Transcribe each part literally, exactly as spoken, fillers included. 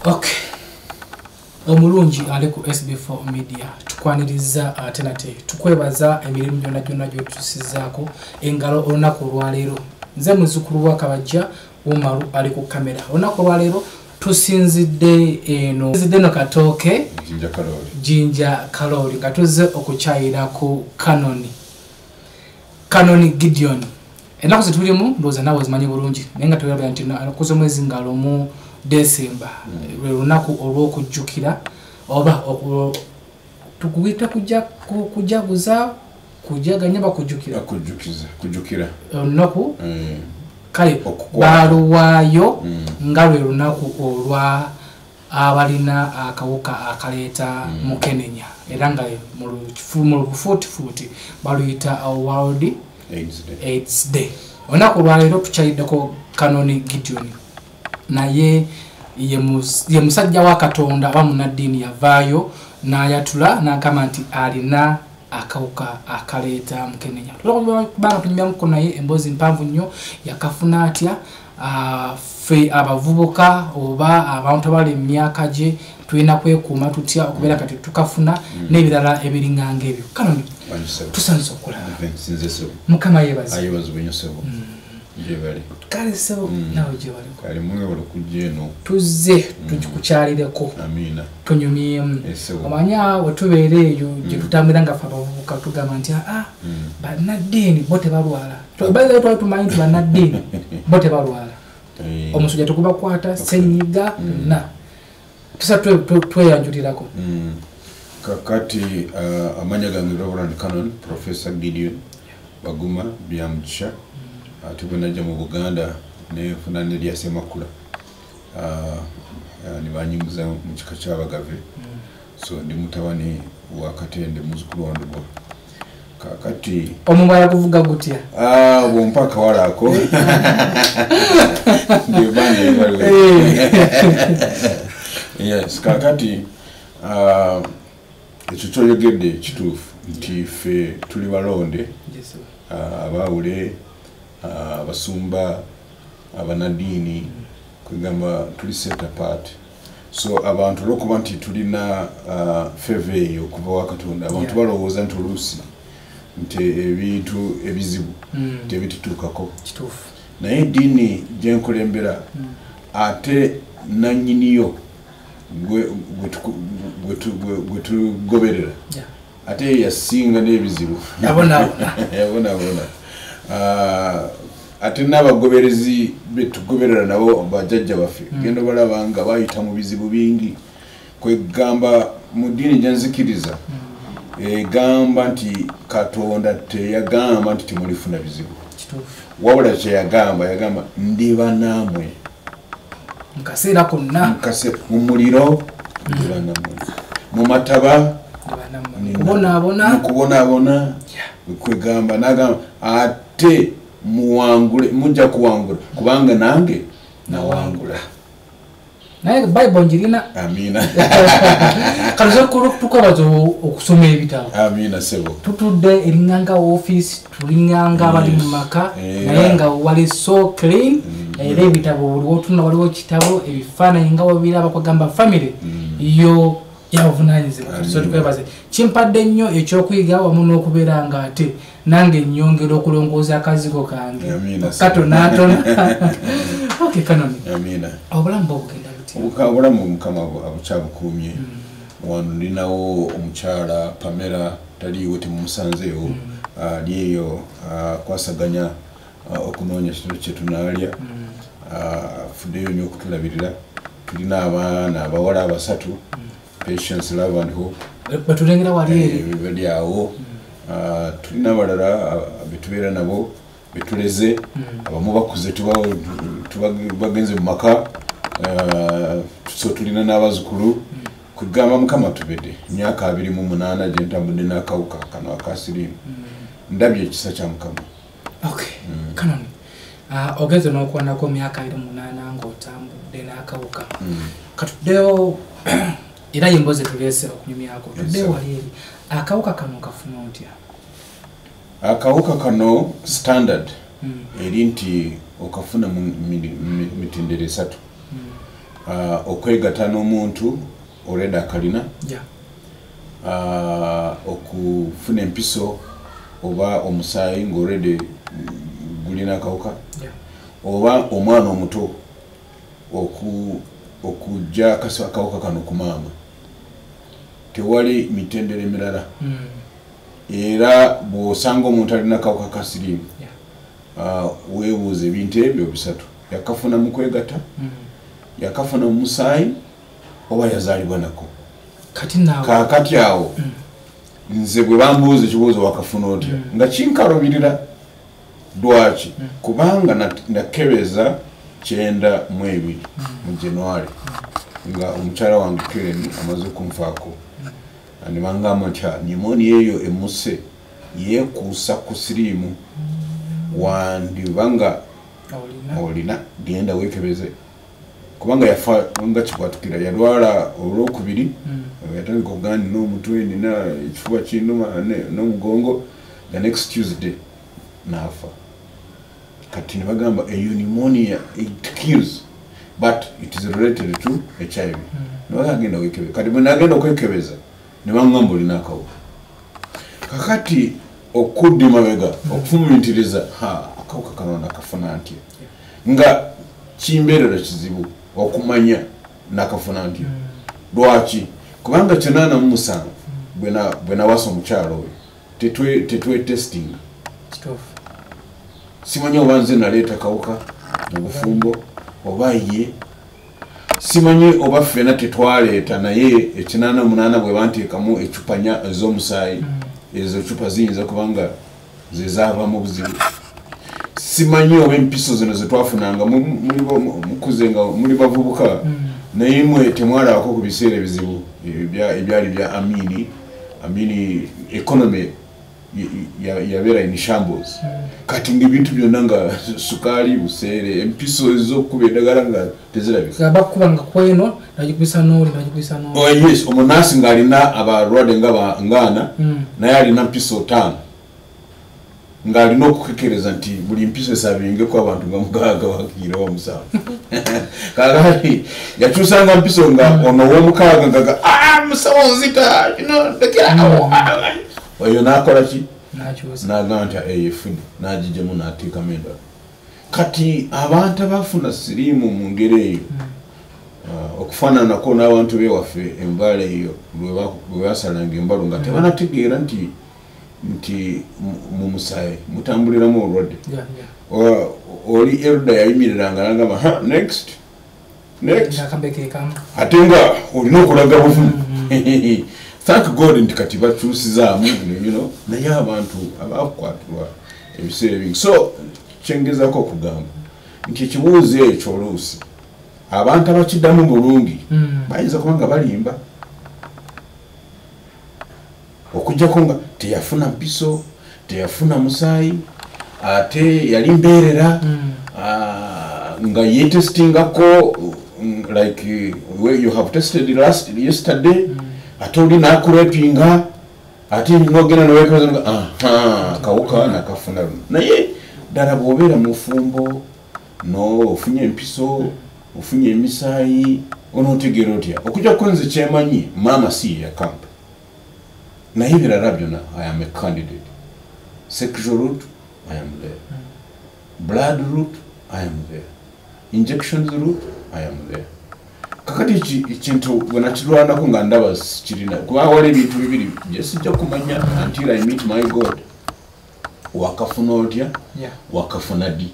Okay. Omulungi ali ku S B four Media tukwaniriza ate nate tukwebaza emirimu gyonna gyonna gyotusizaako engalo olunaku olwaleero nze muzukulu wa Kabajja Umaru ali ku kamera olunaku olwaleero tusinzidde eno tusinzidde no Katooke Jinja Kaloli Jinja Kaloli nga tuzze okukyayira ku Canon Canon Gideon ennaku zetulimu ndowooza nawe zimanyi bulungi naye nga tuyaba nti nakuze mwezi ngalo mu December lwe lunaku olw'okujjukira oba tukuyita kujja kujaguza kujaganya bakujjukira kujjukiza kujjukira olunaku kale baluwaayo nga lwe lunaku olwa abalina akawuka akaleeta mukenenya era nga mu bufuutifuuti baluyita World AIDS Day olunaku olwaleero tukyayiddeko Canon Gideon naye ye musajja wa Katonda aba munaddiini yavaayo n'ayatula n'agamba nti alina akawuka akaleeta mukenenya kubanga tunyumyamuko naye emboozi mpanvu nnyo yakafuna atya ffe abavubuka oba abantu abali mu myaka gye tulina kwekuuma tutya okubeera kati tukafuna n'ebirala ebiringanga ebyo Canon tusanze okulaba mukama yeebaze Jebali. Kale sebo nawe jebali. Kale mwe wala kujeno. Tuzze tujikukyalireko. Amina. Tunyumyemu. Omanya wetubeereyo gye tutambira nga fa bavubuka tugamba nti ah banaddiini bote balwala. Tubaza twali tumanyi nti banaddiini bote balwala. Omusujja tukubakwata senyiga na. Tusa tweyanjulirako. Kakati amanya gange Reverend Canon Professor Gideon Baguma Byamcha ati bwenaja mu Buganda ne funa ne lya Semakula uh, ni banyingiza mu kika ky'Abagave so ndi mutabani wa Katende muzukulu wa Ndugo kakati omumala kuvuga gutya ah bo mpaka walako ndi bande bali yes kakati uh, ekyo kyoyogedde kituufu nti ffe tuli balonde uh, abawule abasumba abanadini kugamba tuli set apart so abantu lokuba nti tulina feve okuva wa Katonda abantu balowooza nti oluusi nti ebintu ebizibu tebitutuukako kituufu naye eddiini gyenkulembera ate nannyiniyo gwe tugoberera ate yasinga n'ebizibu yabonabona Uh, ate n'abagoberezi betugoberera nabo bajjajja baffe mm. gendo balaba nga bayita mu bizibu bingi kwegamba mu ddiini gyanzikiriza mm. egamba nti Katonda teyagamba nti timulifuna bizibu wabula kyeyagamba yagamba ndiba naamwe mukaseera konna mukase mu muliro ndiba naamwe mu mataba kubonaabona kubonaabona kwegamba nagamba ate muwangule mujja kuwangula kubanga nange nawangula naye Bible njirina amina kalizo tukobazo okusoma ebitabo amina sebo tutudde eringanga office tulinganga abali mu maka naye nga wali so clean era ebitabo waliwo tuna waliwo kitabo ebifaananyi nga wabiraba kwagamba family yo yavunanyizibwa so tukwebaze kimpadde nnyo ekyokuyiga wamu n'okubeera nga ate nange nnyongera okulongooza akazigo kange kato n'atona okay Canon amina obulamu bw'obugenda buti obulamu mukama abukyabukuumye wano ndinawo omukyala Pamela taliiwo temumusanzeewo ali eyo kwasaganya okunoonya kino kye tunaalya afuddeyo nnyo okutulabirira tulina abaana abawala abasatu Patience, Love and Hope batulengera wali eri bali awo tulina abalala betubeera nabo betuleze abamu bakuze tubagenze mu maka so tulina n'abazukulu kugamba mukama tubedde myaka abiri mu munaana gye ntambudde n'akawuka kano akasirimu ndabye ekisa kya mukama okay Canon ogeze n'okuwanako myaka abiri mu munaana ng'otambudde n'akawuka katuddeyo era yemboze tulese okunyumyako tudde wali eri akawuka kano kafuna otya akawuka kano standard eri nti okafuna mu mitendera esatu uh, okwegata n'omuntu oleda akalina yeah. uh, okufuna empiso oba omusaayi ng'olede gulina akawuka yeah. oba omwana omuto oku okujja akasa akawuka kano ku maama tewali mitendere mirala mm. era bw'osanga omuntu alina akawuka ka siriimu yeah. uh, weebuuza ebintu ebyo bisatu yakafuna mu kwegata mm. yakafuna mu musaayi oba yazaalibwa nako kati naawe kaakati awo mm. nze bwe bambuuza ekibuuzo wakafuna otya mm. nga kinkalubirira lwaki mm. kubanga nakebeza kyenda mu ebiri mm. mu January mm. nga omukyala wange Karen amaze okunfaako mm. nebangamu ntya pneumonia eyo emuse yeekuusa ku siriimu mm. wandibanga olina genda weekebeze kubanga yafa nga kikwatukira yalwala olwokubiri mm. yatandika okugamba nina omutwe nina ekifuba kinuma n'omugongo the next Tuesday nafa kati ne bagamba eyo pneumonia it kills but it is related to H I V mm. nebagenda weekebeze kati bwe nagenda okwekebeza ne bangamba olina akawuka kakati okudda emabega mm. okufumintiriza ha akawuka kano nakafuna ntya yeah. nga kimbeerera kizibu okumanya nakafuna ntya mm. lwaki kubanga kinaana mu musanvu mm. bwe nawasa omukyalo we tetwe tetwe testing stuff simanyi oba nze naleeta kawuka mu bufumbo oba ye simanyi oba ffena tetwaleeta naye ekinaana munaana bwe banteekamu ecupanya ez'omusaayi mm. ezo ecupa ziyinza kubanga ze zaava mu buzibu simanyi oba empiso zino zetwafunanga mukuze nga muli bavubuka mm. naye mwe temwalabako ku biseera ebizibu ebyali bya amini amini economy yabeera in shambles mm. kati ng'ebintu byonna nga sukaali buseere empiso ez'okukuba eddagala nga tezirabika bakubanga kweno nagikubisa n'oli nagikubisa n'oli oh yes omunaasi ng'alina abalwadde nga ngaana mm. naye alina mpiso ttaano ng'alina okukekereza nti buli mpiso esabingeko abantu nga mukaaga wakiira wa musanvu kakati yakyusanga mpiso nga ono w'omukaaga ngaga ah musawo nzita kino lekerawo oyo n'akola ki n'agamba nti eyefuni n'agijjamu n'ateekamu endala kati abantu abafuna siriimu mu ngeri eyo okufaananako n'abantu b'ewaffe embala eyo bwe basalanga embalu nga tebanategeera nti nti mu musaayi mutambuliramu olwadde oli elda yayimiriranga nagamba ha next next ate nga olina okulaga buvumu thank god nti kati bakyusizaamu you know naye abantu abakwatirwa ebiseera bingi so kyengezako okugamba nti ekibuuzo ekyo oluusi abantu abakiddamu bulungi bayinza kuba nga balimba okujjako nga teyafuna mpiso teyafuna musaayi ate yali mbeerera mm. uh, nga yetestingako like where you have tested last yesterday mm. ate oli nakurepinga ate nogenda nowekeza nga aha kawuka nakafuna naye ddala bw'obeera mu fumbo no ofunye empiso ofunye emisaayi onootegeera otya okujjako nze kyemanyi maama si yakampa naye ebirala byonna I am a candidate sexual route I am there mm. blood route I am there injections route I am there kakati ekintu bwe nakirwanako nga ndaba kirina kuba wali ebintu bibiri jesijja kumanya until I meet my God wakafuna otya yeah. wakafuna di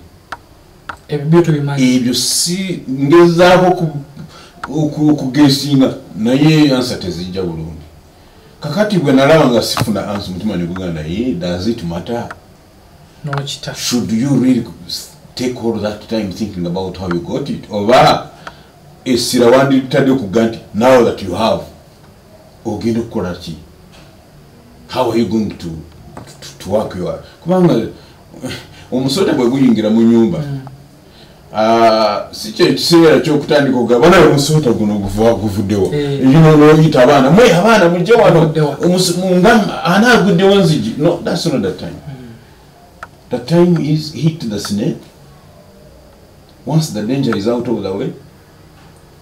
ebyo si ngezaako okugesinga naye ansa tezijja bulungi kakati bwe nalaba nga sifuna ansa mutima ne guganda ye does it matter no chita should you really take all that time thinking about how you got it oba esira wanditadde okuga nti now that you have ogenda okukola ki how are you going to, to, to work your kubanga omusota bwe guyingira mu nyumba mm. uh, si kye kiseera ky'okutandika okugaba naye omusota guno guvuddewo ekino n'oyita abaana mwe abaana mujje wano nga anaaguddewo nzigi no that's not that time mm. the time is hit the snake once the danger is out of the way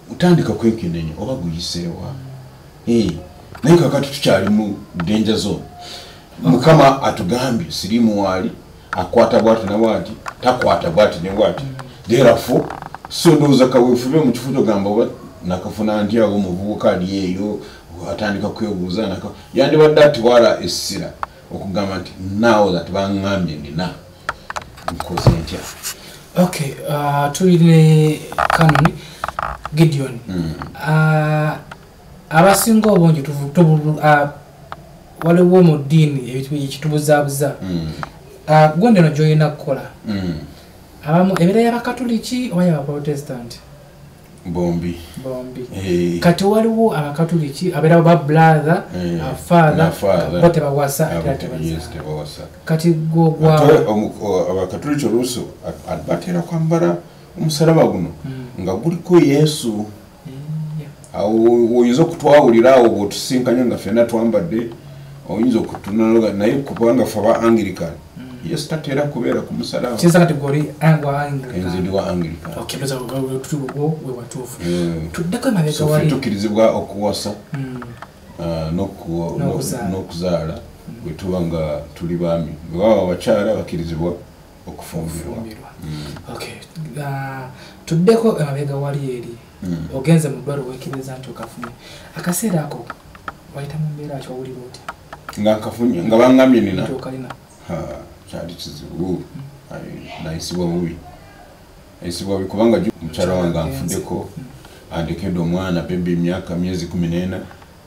utandika kwenkenenya oba guyisewa eh naye kakati tukyali mu danger zone mukama atugambye sirimu wali akwata bwati na bwati takwata bwati ne bwati therefore so ndoza kawefube mu kifuto gamba oba nakafuna ndi awo muvubuka ali eyo atandika kwebuuza naka yandi badde ati wala essira okugamba nti now that bangambye nina nkoze ntya. Okay, uh, tulire Kanoni Gideon. Mm. Uh, abasinga obungi tuvu uh, waliwo mu ddiini ekitubuzaabuza. Mm. Uh, gwende no joyina kukola. Mm. Abamu ebira y'abakatoliki oba y'abaprotestant? Bombi. Bombi. Hey. Kati waliwo abakatoliki abera ba brother, hey. a father, bote bawasa ate bawasa. Kati go gwa abakatoliki oluso batera kwambara omusaraba guno mm. nga guliko Yesu. Mm, yeah. Awo oyinza okutwawulira awo bwotusinkanya nga fena twambadde oyinza okutunaloga naye kubanga faba Anglican. Yes, tatera kubeera ku musaraba. Kiza kategori angwa Anglican. Enzidi wa Anglican. Okay, loza go tutugo we watufu. Tuddeko mabega wali. So tukirizibwa okuwasa. Mm. Uh, noku nokuzaala bwetubanga tuli bami. Bwa abakyala bakirizibwa okufumbirwa. Mm. Okay. Uh, tuddeko mabega wali eri. Mm. Ogenze mu ddwalo wekiriza nti okafunye. Akaseera ako wayita mu mbeera ki wawulira oti? Nga nkafunye nga bangambye nina. Tokalina. Ha. Chadi chizibu ai naisibwa mubi naisibwa bikubanga mukyala wange anfuddeko andekendo omwana bebe emyaka myezi kumi n'ena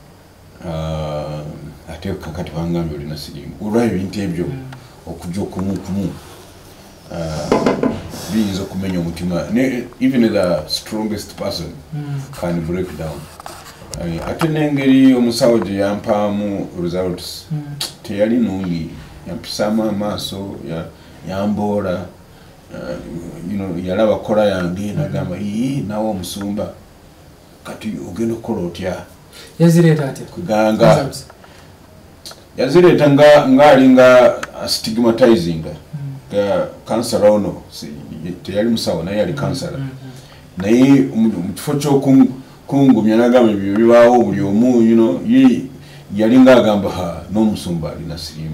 uh, ate kakati bangambye olina sirimu olwa ebintu ebyo okujja okumu kumu uh, biyinza okumenya omutima even the strongest person mm. can break down. Ate n'engeri omusawo gye yampaamu results mm. teyali nungi yampisama amaaso ya yambora uh, you know yalaba kola yange nagamba ii nawo omusumba kati ogenda okukola otya yazireta ate kuganga yazireta nga ngali nga stigmatizing ga cancer ono teyali musawo naye yali cancer naye mu kifo ky'okungumya nagamba ebyo bibaawo buli omu you know yali nga agamba n'omusumba alina sirimu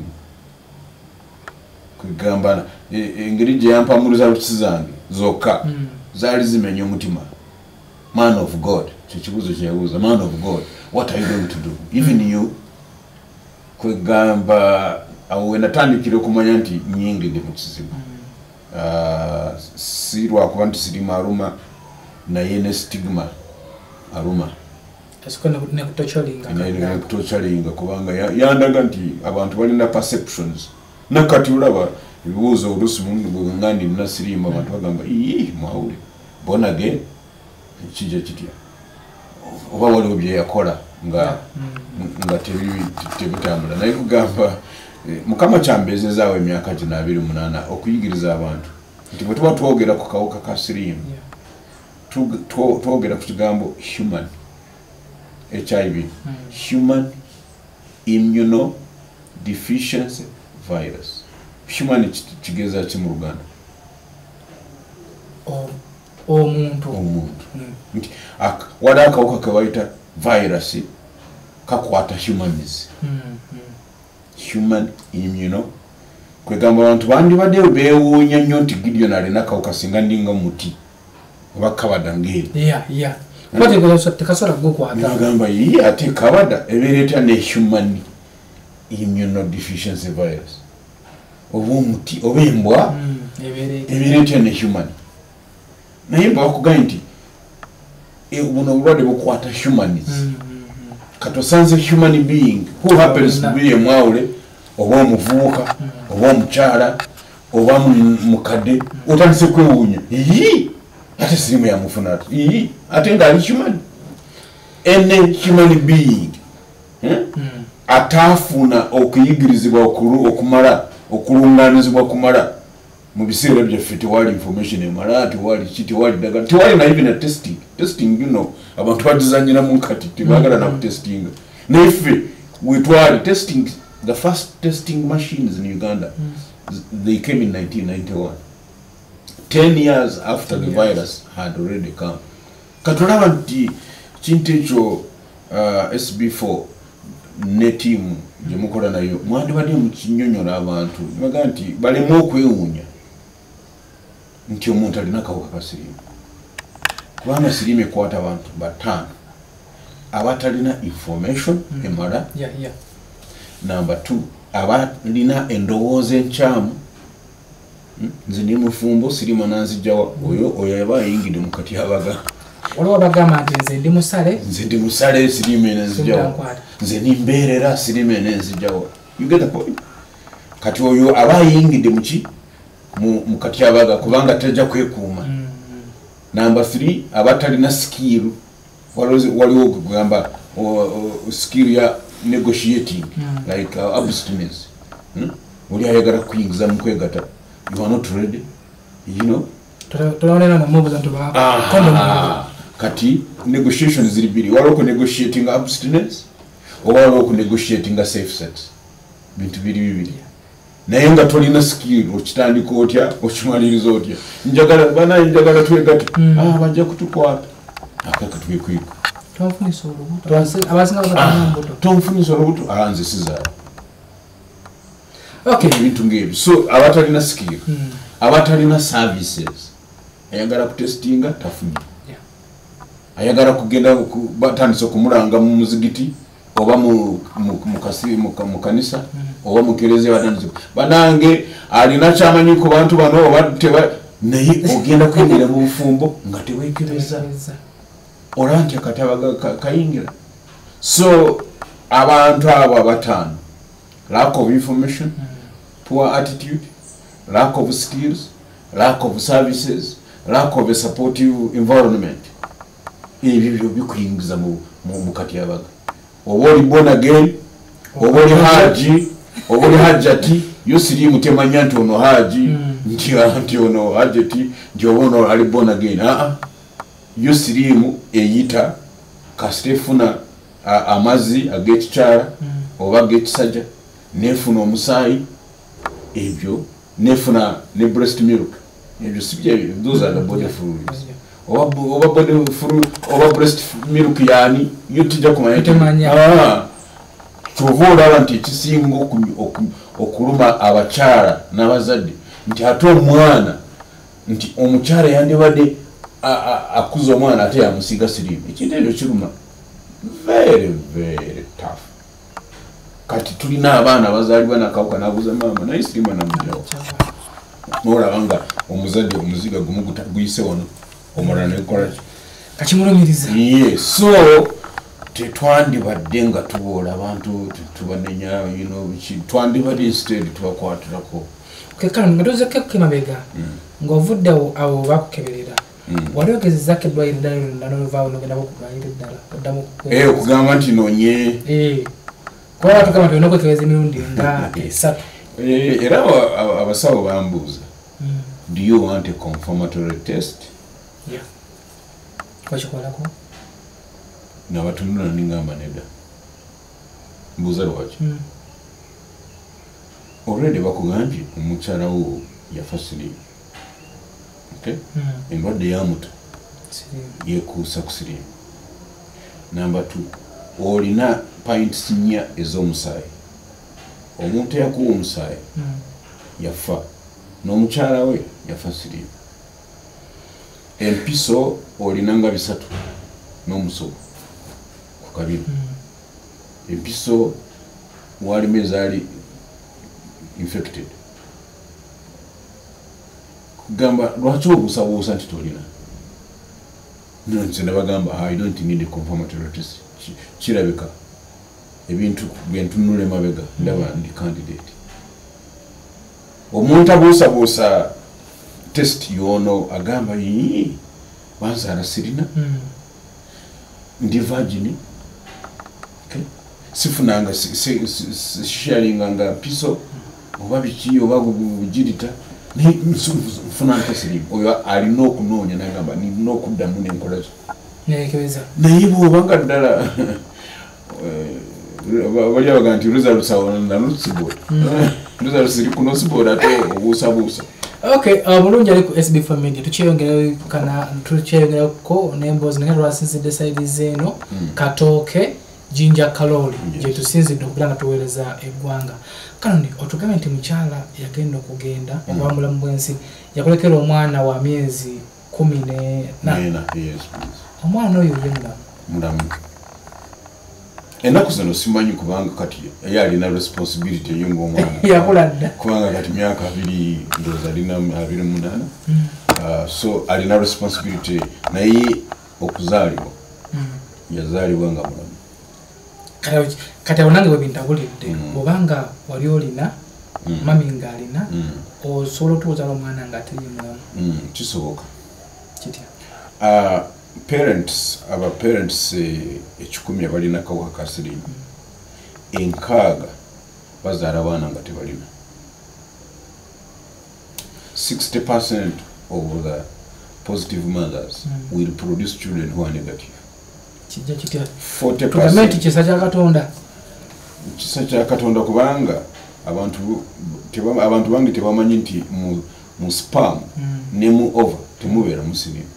kugambana engeri gye yampamuliza lukizi zange zokka mm. zaali zimenya omutima. Man of God kye kibuuzo kye yabuuza man of God what are you going to do even mm. you kwegamba awo we natandikira okumanya nti nyingidde mu kizibu mm. uh, si lwakuba nti sirimu aruma naye ne stigma aruma nekutochalinga kubanga yandaga nti abantu balina perceptions nakati ulaba ebibuuzo oluusi mundu ngandi nina sirimu abantu bagamba ii mwawule bona again kijja kitya oba waliwo bye yakola nga nga tebitambula naye kugamba mukama kyambezezaawo emyaka gino abiri munaana okuyigiriza abantu nti bwe tuba twogera ku kawuka ka sirimu twogera ku kigambo human H I V mm. human immunodeficiency virus. Human kigeza ki mu Luganda? O omuntu omuntu nti ak wada akawuka kawaita virus kakwata humans mm. mm. human immuno kwegamba abantu bandi badde beewuunya nnyo nti Gideon alina akawuka singa ndinga muti oba kabada ngeri yeah yeah kwate ko tekasora go kwata ngamba yi ate kabada ebeereta ne human immunodeficiency virus obuumuti obembwa mm, ebeereta ne human naye bakugamba nti buno obulwadde bukwata humans mm, mm, katosanze human being who happens to be a mwawule oba omuvubuka mm. oba omukyala oba mukadde mm. otandise kwewuunya yi ate sirimu yamufuna ati ii ate nga ali human any human being eh? mm. atafuna okuyigirizibwa okumala okulunganizibwa kumala mu biseera byaffe tewali information emala tewali ki tewali ddagala tewali na even a testing testing you know abantu bagizanyira mu nkati tebagala na kutestinga naife wetwali testing the first testing machines in Uganda mm. they came in nineteen ninety-one ten years after the virus had already come katulaba nti kintu ekyo uh, S B four ne tiimu gye mukola nayo mwandibadde mukinyonyola abantu baga nti balemu okwewuunya nti omuntu alina akawuka ka siriimu kubanga siriimu ekwata abantu bataano abatalina information mm. emala yeah, yeah. number two abalina endowooza enkyamu nze ndi mufumbo siriimu nanzijjawa oyo oyo yaba ayingidde mu katyabaga waliwo bagamba nti nze ndi musale nze ndi musale siriimu enenzijjawa nze nimbeerera siriimu enenzijjawa you get the point kati oyo aba ayingidde muki mu katyabaga kubanga tajja kwekuuma mm. number three abatalina skill waliwo okugamba skill ya negotiating mm. like uh, abstinence hmm? oli ayagala kuyingiza mu kwegata you are not ready you know tunaonena na mubuza ntu ba kati negotiations ziri biri waliwo ku negotiating abstinence waliwo ku negotiating safe sex bintu biri bibiri naye nga tolina skill okitandika otya okimaliriza otya njagala bana njagala twegate mm. ah bajja kutukwata akaka twekwika tonfunisa olubuto abasinga bakatanga mbuto tonfunisa olubuto alanze siza okay bintu ngebyo so abatalina skill mm. abatalina services ayagala kutestinga tafunye yeah. ayagala kugenda batandisa kumulanga mu muzigiti oba mu mukasi mu kanisa mm. oba mu kereze batandisa banange alina kyamanyi ku bantu bano oba teba naye ogenda kwingira mu bufumbo nga tewekebeza oranti akatabaga kayingira so abantu abo abatano lack of information mm. poor attitude lack of skills lack of services lack of a supportive environment ebyo bikuyingiza mu mu katyabaga oba oli born again oba oli haji oba oli hajjati yo siriimu temanya nti ono haji mm. nti nti ono hajjati nti oba ono ali born again ah ah yo siriimu eyita kasitefuna amazzi ag'ekikyala mm. oba ag'ekisajja nefuna omusaayi ebyo nefuna ne breast milk ebyo sibye those are the body fluids oba oba body fluid oba breast milk yani yo tijja kumanya ah kyova olaba nti ekisinga okuluma abakyala n'abazadde nti ate omwana nti omukyala yandibadde akuza omwana ate yamusiga siriimu ekintu ekyo kiruma very very tough kati tulina abaana bazaalibwa nakawuka nabuuza maama naye siriimu namugyawo n'olaba nga omuzadde omuziga gumu guyise wano omulala nekola kakimulumiriza ye so tetwandibadde nga tuboola abantu tubanenya you know twandibadde instead tubakwatirako kekano nga tozekeko emabega ng'ovudde awo bakukeberera wali ogezezako eddwaliro ddala nanoluvaawo nogenda bokudwaliro eddala oddamu okugamba nti nonye kuba tugamba tulina okwekebeza emirundi nga esatu era abasawo bambuuza do you want a confirmatory test wakikolako nabatunula ningamba nedda mbuuza lwaki already bakugambye omukyala wo yafa siriimu okay endwadde yamuta yekuusa ku siriimu number two olina pints nnya ez'omusaayi omuntu eyakuwa omusaayi yafa n'omukyala we yafa siriimu empiso olina nga bisatu n'omusobo ku kabiri empiso walimu ezaali infected kugamba lwaki obuusabuusa nti tolina nze nabagamba I don't need a confirmatory test kirabika ebintu byentunula emabega ndaba ndi candidate omuntu abuusabuusa test yono agamba yii banzaala sirina ndi virgin okay sifunanga sharinga nga piso oba biki oba bugirita ne funanga siriimu oyo alina okunoonya nagamba nina okuddamu nenkola nekebeza naye bwobanga ddala bali abaga nti results are not possible results ziri kuno sibola ate obuusabuusa Okay, mulungi ali ku S B four Media tukyeyongera kana tukyeyongera ko nembozi nga lwasinzidde side zeno Katooke Jinja Kaloli je tusinzidde okubanga tuweereza eggwanga kanoni otugambe nti mukyala yagenda okugenda obwambula mu bwensi yakolekera omwana wa myezi kumi na yes omwana oyo yenna mulamu enaku zino simanyi kubanga kati yali na responsibility eyonga omwana yakuladda kubanga kati myaka abiri ndoza alina abiri munana uh, so alina responsibility naye okuzaalibwa yazaalibwa nga mulamu kati onange bwebintabulidde obanga wali olina mami nga alina osobola otuuzaala omwana nga ateri mulamu kisoboka kitya parents aba parents ekikumi abalina akawuka ka siriimu enkaaga bazaala abaana nga tebalina sixty percent of the positive mothers mm. will produce children who are negative. Kijja kitya forty percent kisa kya Katonda kisa kya Katonda kubanga abantu teba abantu bangi tebamanyi nti mu, mu sperm mm. ne mu over temubeera musirimu.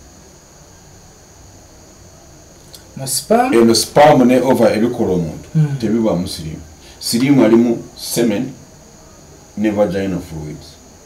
mu sperm eno sperm ne over ebikola omuntu mm. tebiba musirimu. Sirimu alimu semen ne vaginal fluids.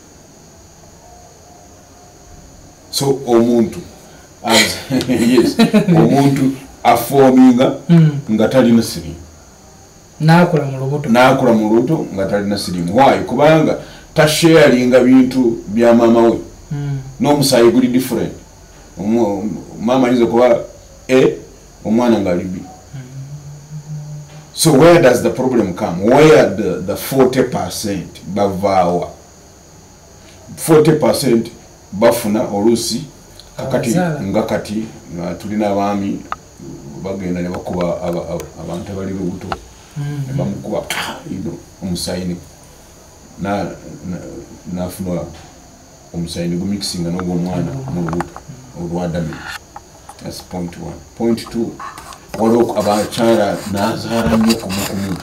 So omuntu as yes omuntu aforminga mm. nga talina sirimu nakula mu lubuto nakula mu lubuto nga talina sirimu. Why? Kubanga ta sharinga bintu bya mama we mm. no musayi guli different. Omu, mama yizo kuba A omwana nga ali B. So where does the problem come? Where the the forty percent bavawa forty percent bafuna olusi kakati ngakati tulina abami bagenda ne bakuba abantu abali lubuto ne bamukuba ino omusayini na nafuna omusayini gu mixing n'ogwo omwana mu lubuto olwadami. That's point one. Point two, waliwo abakyala nazaala nnyo kumukumu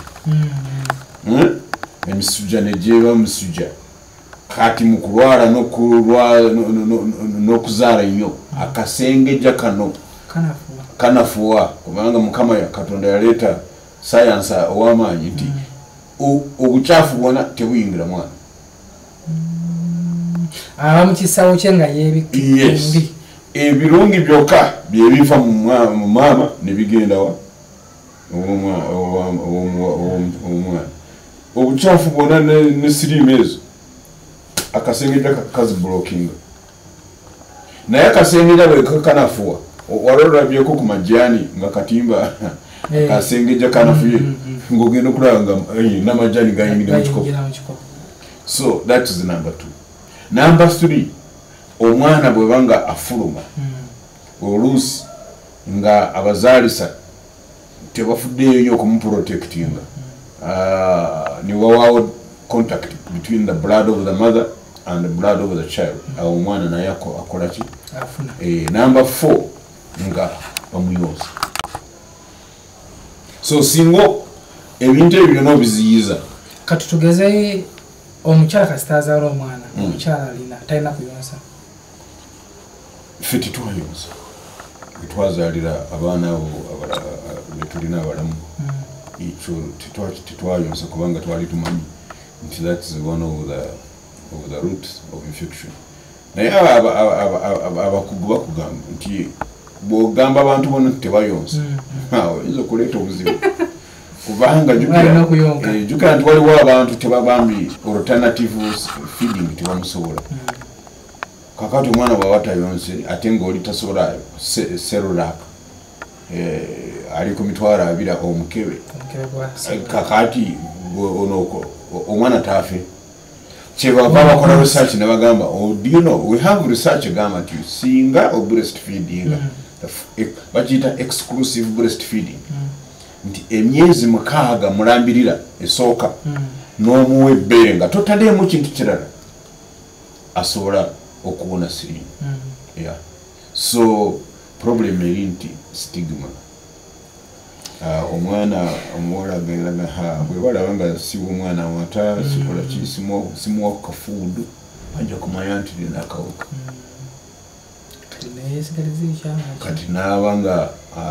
emisuja nejeba musuja kati mukulwala n'okuzaala nnyo akasengeja kano kanafuwa kubanga Mukama Katonda yaleeta science ow'amaanyi nti obukyafu bwona tebuyingira mwana aba mu kisawo kye nga yeebikki ebirungi byokka byebiva mu maama ne bigenda wa omwana obukyafu bwona ne siriimu ezo akasengeja kazi blockinga naye akasengeja bwe kakanafuwa walolabyeko ku majani nga katimba kasengeja kanafuye ng'ogenda okulaba nga n'amajani gayingira mu kikopo. So that is number two. Number three, omwana bwe banga afuluma oluusi nga abazaalisa tebafuddeyo nnyo okumuprotectinga ne wawaawo contact between the blood of the mother and the blood of the child. Awo omwana naye akola ki? Number four, nga bamuyonsa. So singa ebintu ebyo byonna obiziyiza kati tugeze omukyala kasita azaala omwana omukyala alina talina kuyonsa ffe tetwayonsa twazaalira abaana abo betulina abalamu ekyo tetwayonsa kubanga twali tumanyi nti that's one of the, of the roots of infection. Naye abakugu bakugamba nti bw'ogamba abantu bonna tebayonsa oyinza okuleeta obuzibu kubanga jukira nti waliwo abantu tebagambye alternative feeding tebamusobola. Kakati omwana bw'aba tayonse ate ng'oli tasobola Cerelac ali ku mitwalo abiri omukebe kakati omwana taafe kyebava bakola research ne bagamba do you know we have research egamba nti singa o breastfeeding bakiyita exclusive breastfeeding nti emyezi mukaaga mulambirira esooka n'omuwa ebbeere nga totaleemu kintu kirala asobola okuwona siriimu. Yeah. So problem eri nti stigma. Uh, omwana omuwala agenda ha bwe balaba nga siwa omwana amata sikola ki simuwa kafuudu bajja kumanya nti lina akawuka kati naaba nga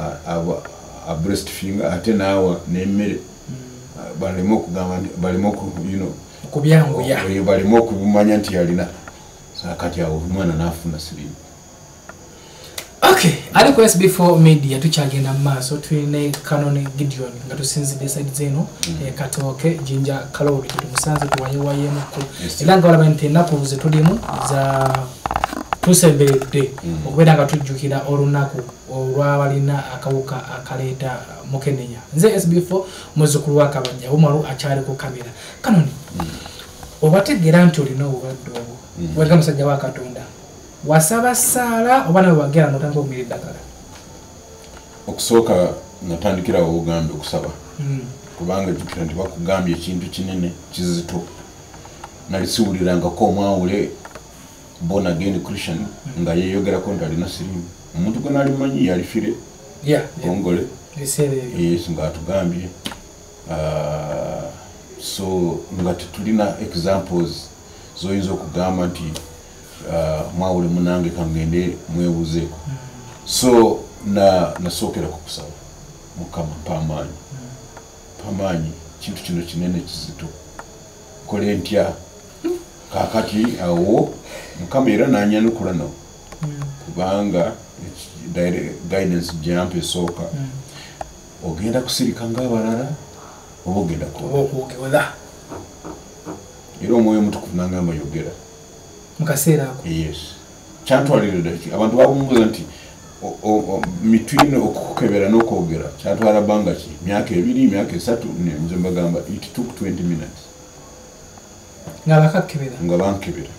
a breastfeeding ate naawa n'emmere baleme okugamba nti baleme okubyanguya baleme okumanya nti yalina kati awo omwana n'afuna sirimu. Okay, ali ku S B four media tukyagenda mu maaso tulina Canon Gideon nga tusinzidde side zeno e Katooke Jinja Kalori tumusanze tuwayewayeemu ku era nga walaba nti ennaku ze tulimu za tusemberedde okubeera nga tujjukira olunaku olw'abalina akawuka akaleeta Mukenenya. Nze S B four muzzukulu wa Kabajja Umaru akyali ku kamera. Canon obategeera nti olina obulwadde obwo wenga musajja wa Katonda wasaba sala obana bagera notanga kumira ddagala okusooka natandikira obugambe okusaba mm. kubanga jukira nti bakugambye ekintu kinene kizito nalisuuliranga ko omwawule born again Christian mm. nga yeyogerako nti alina sirimu omuntu gwe nali manyi yalifire yeah, gongole yeah. yes nga atugambye uh, so nga tulina examples zoyinza okugamba nti Uh, mwawule munange kangende mwebuzeeko mm. so na nasookera ku kusaba mukama mpamanyi mm. mpamanyi kintu kino kinene kizito kole ntya mm. kakati awo mukama era nanyanukula nawo mm. kubanga guidance jump esooka mm. ogenda kusirika ng'abalala oba ogenda kuweda era omwoyo mutukuvu nangamba yogera mukasera ako yes kyantwalira abantu bakumbuza nti mitwino okukebera n'okwogera kyatwala banga ki myaka ebiri myaka esatu nze mbagamba it took twenty minutes nga bakakebera nga bankebera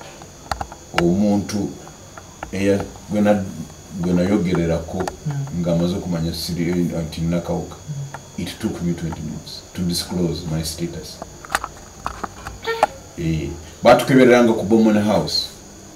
omuntu eya gwena gwena yogererako mm. nga amaze okumanya siri nti nakawuka mm. it took me twenty minutes to disclose my status eh batukebereranga ku Bomone House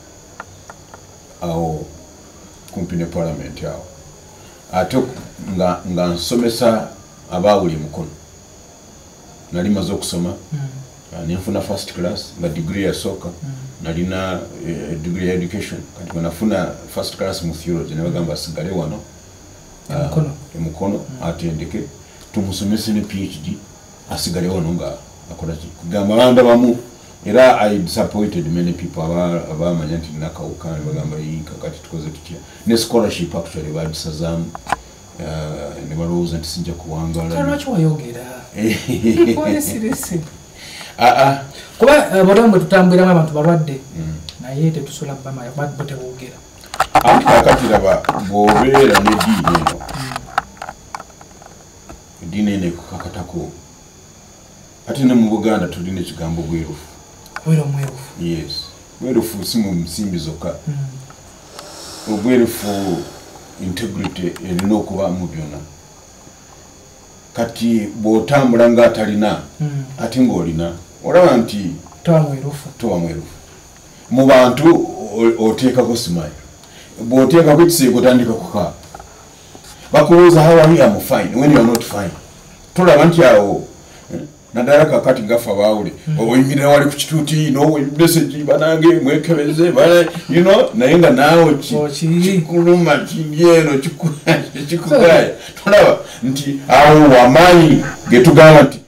awo kumpi ne parliament yawo ate nga nga nsomesa abawuli mukono nali maze okusoma mm. uh, ninfuna first class nga degree ya soka mm. nalina uh, degree ya education kati nafuna first class mu theology ne bagamba sigale wano uh, mukono mukono mm. atendeke tumusomese ne PhD asigale wano nga akola ki kugamba banda bamu era I disappointed many people aba aba manyanti nakawuka bagamba yinka kati tukoze tutya ne scholarship actually badisazam uh, ne baroza nti sinja kuwangala kana chwa yogera kwa seriously ah ah kuba bodombe tutambira abantu balwadde mm. na yete tusula bama ya bad bote wogera ati kati laba bobera ne dini no mm. dini ne kukakatako ati ne mu Buganda tulina kigambo bwerufu Wero mwerufu. Yes. Mwerufu simu msimbi zoka. Mm. Mwerufu integrity elina okuba mu byonna. Kati bw'otambula ng'atalina mm. ate ng'olina olaba nti towa mwerufu. Towa mwerufu. Mu bantu oteekako smile. Bw'oteekako ekiseeko otandika kukaa. Bakubuuza how are you? I'm fine. When you are not fine. Tolaba nti awo nadala kakati ngafa bawule mm. oyimira wali ku kituuti no message banange mwekebeze bale you know nayenga nawo kikuluma kibyeno kikukaya tulaba nti awo wamanyi getugamba nti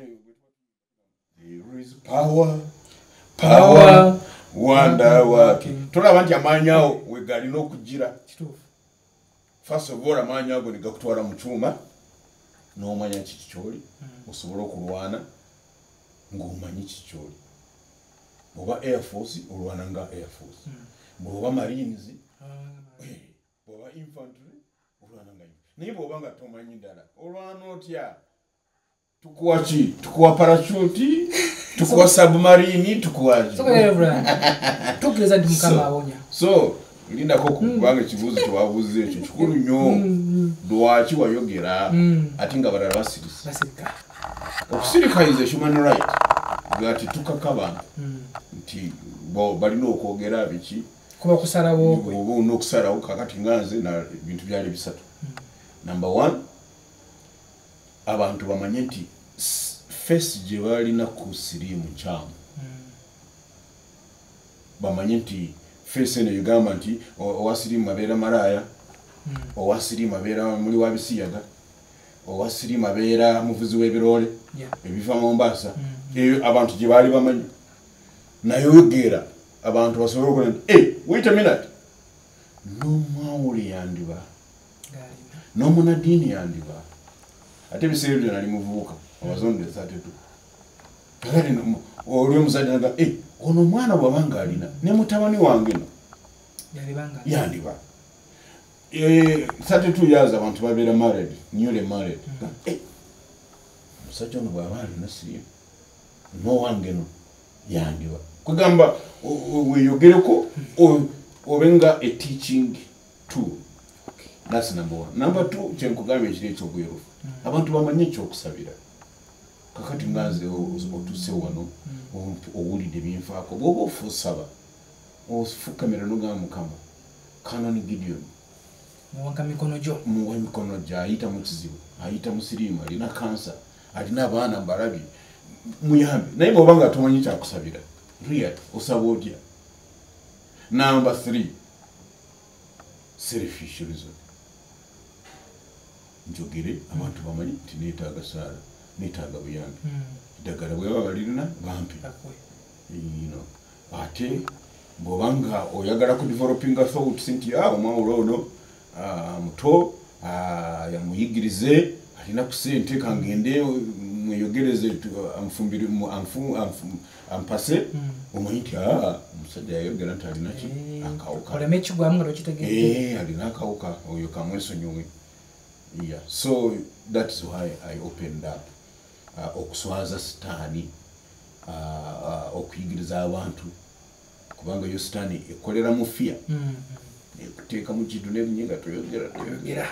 there is power power wonder working tulaba nti amanyawo wegalina okugira kituufu first of all amanyago nigakutwala mu kyuma n'omanya kiki kyoli osobola okulwana ng'omanyi kiki kyoli bw'oba air force olwana nga air force bw'oba marines bw'oba infantry olwana nga naye bw'oba nga tomanyi ddala olwana otya tukuwa ki tukuwa parachute tukuwa submarine tukuwa ki tukiriza ndi mukama awonya so lindako kubanga ekibuuzo kyewabuuza ekyo kikulu nnyo lwaki wayogera ate nga balala basirisa okusirika is a human right gati tukaka abantu nti balina okwogera biki kuba kusalawo oba olina okusalawo kakati nganze na bintu byali bisatu number one abantu bamanye nti face gye balina ku siriimu kyamu bamanye nti face eno yogamba nti owasirimu abeera malaya owasirimu abeera muli wa bisiyaga owasirimu abeera muvuzi w'ebirole ebiva mu Mombasa eyo abantu gye baali bamanyi naye oyogera abantu basobola okukola nti eh wait a minute n'omwawule yandiba n'omunadiini yandiba ate ebiseera ebyo nali muvubuka abazonde thirty-two kakati oli omusajja naga eh ono omwana bw'abanga alina ne mutabani wange no yandiba eh thirty-two years abantu babeera married newly married eh omusajja ono bw'aba alina sirimu no wange no yandiba kugamba weyogereko obenga a teaching tool. That's number one. Number two, kyenkugambye ekiri eky'obwerufu abantu bamanye ekyokusabira kakati nganze otuse wano owulidde binfaako bw'oba ofuusaba ofukamira n'ogamba Mukama Canon Gideon muwanga mikono gyo muwa emikono gyo ayita mu kizibu ayita mu siriimu alina kansa alina abaana mbalabye muyambe naye bw'oba nga tomanyi kyakusabira real osaba otya. Number three, selfish reason. Njogere abantu bamanyi nti neetaaga saala neetaaga buyambi eddagala bweba balirina bampi you know ate bw'obanga oyagala ku developinga thoughts nti ah omwawula ono muto yamuyigirize alina ku ssente kangende mweyogereze amfumbire ampase omanyi nti omusajja yayogera nti alina ki akawuka oleme ekigwamu nga tokitegeera alina akawuka oyo kamwesonyiwe. Yeah, so that's why I opened up uh, okuswaza sitaani uh, uh, okuyigiriza abantu kubanga yo sitaani ekolera mu fear ekuteeka mu kintu n'ebinyenga toyogera toyogera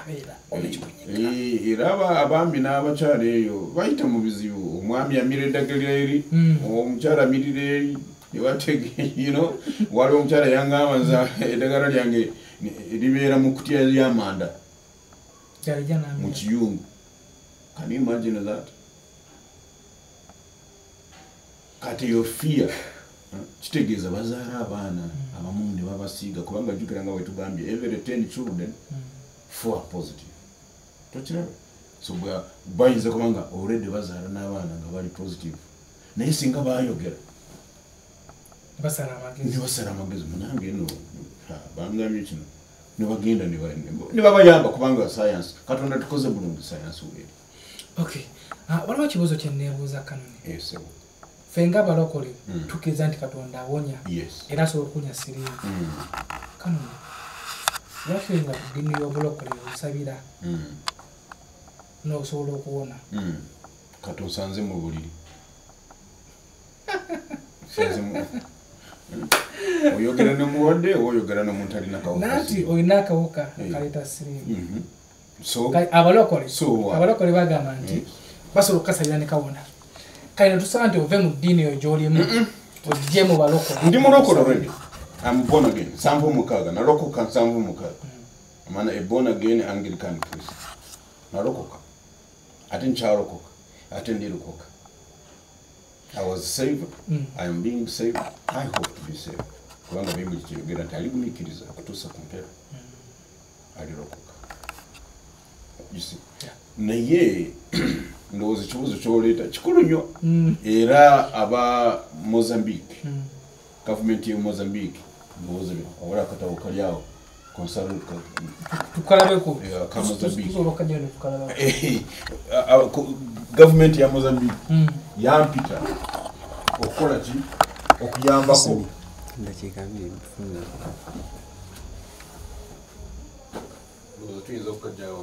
era abambi n'abakyala eyo bayita mu bizibu omwami amira eddagala eri omukyala amirira eri ewatege you know waliwo omukyala yangamba nza eddagala lyange libeera mu kutya y'amanda mu kiyungu. Can you imagine that? Kati yo fear kitegeeza bazaala abaana abamu ne babasiiga kubanga jjukira nga wetugambye every ten children four are positive tokiraba so bayinza kubanga already bazaala n'abaana nga bali positive naye singa bayogera ne basala amagezi munange eno bangambye kino ne bagenda ne babayamba kubanga science katonda tukoze bulungi science weeri. Okay, waliwo ekibuuzo kye neebuuza Kanoni. Yes. Ffe nga abalokole tukkiriza nti katonda awonya era asobola okuwonya siriimu. Kanoni lwaki nga ddiini y'obulokole osabira n'osobola okuwona kati osanze mu buliri oyogera ne mulwadde oyogera n'omuntu alina akawuka nati olina akawuka kaleeta siriimu abalokole abalokole bagamba nti basobola okukasabira ne kawona kale netusaba nti ove mu ddiini eyo gy'olimu ojje mu balokole. Ndi mulokole already. I'm born again nsanvu mukaaga nalokoka nsanvu mukaaga amana a born again Anglican priest nalokoka ate nkyalokoka ate ndirokoka. I was saved. Mm. I am being saved. I hope to be saved. Kubanga Bible kyogera nti aligumikiriza akutuusa ku mpero alirokoka. You see? Yeah. Naye ndowooza ekibuuzo ky'oleeta kikulu nnyo era aba Mozambique gavumenti y'e Mozambique ndowooza waliwo akatabo kali awo tukalabeko gavumenti ya Mozambique yampita okukola ki okuyambako ndakiika abiri mfuna ndowooza tuyinza okukajjawo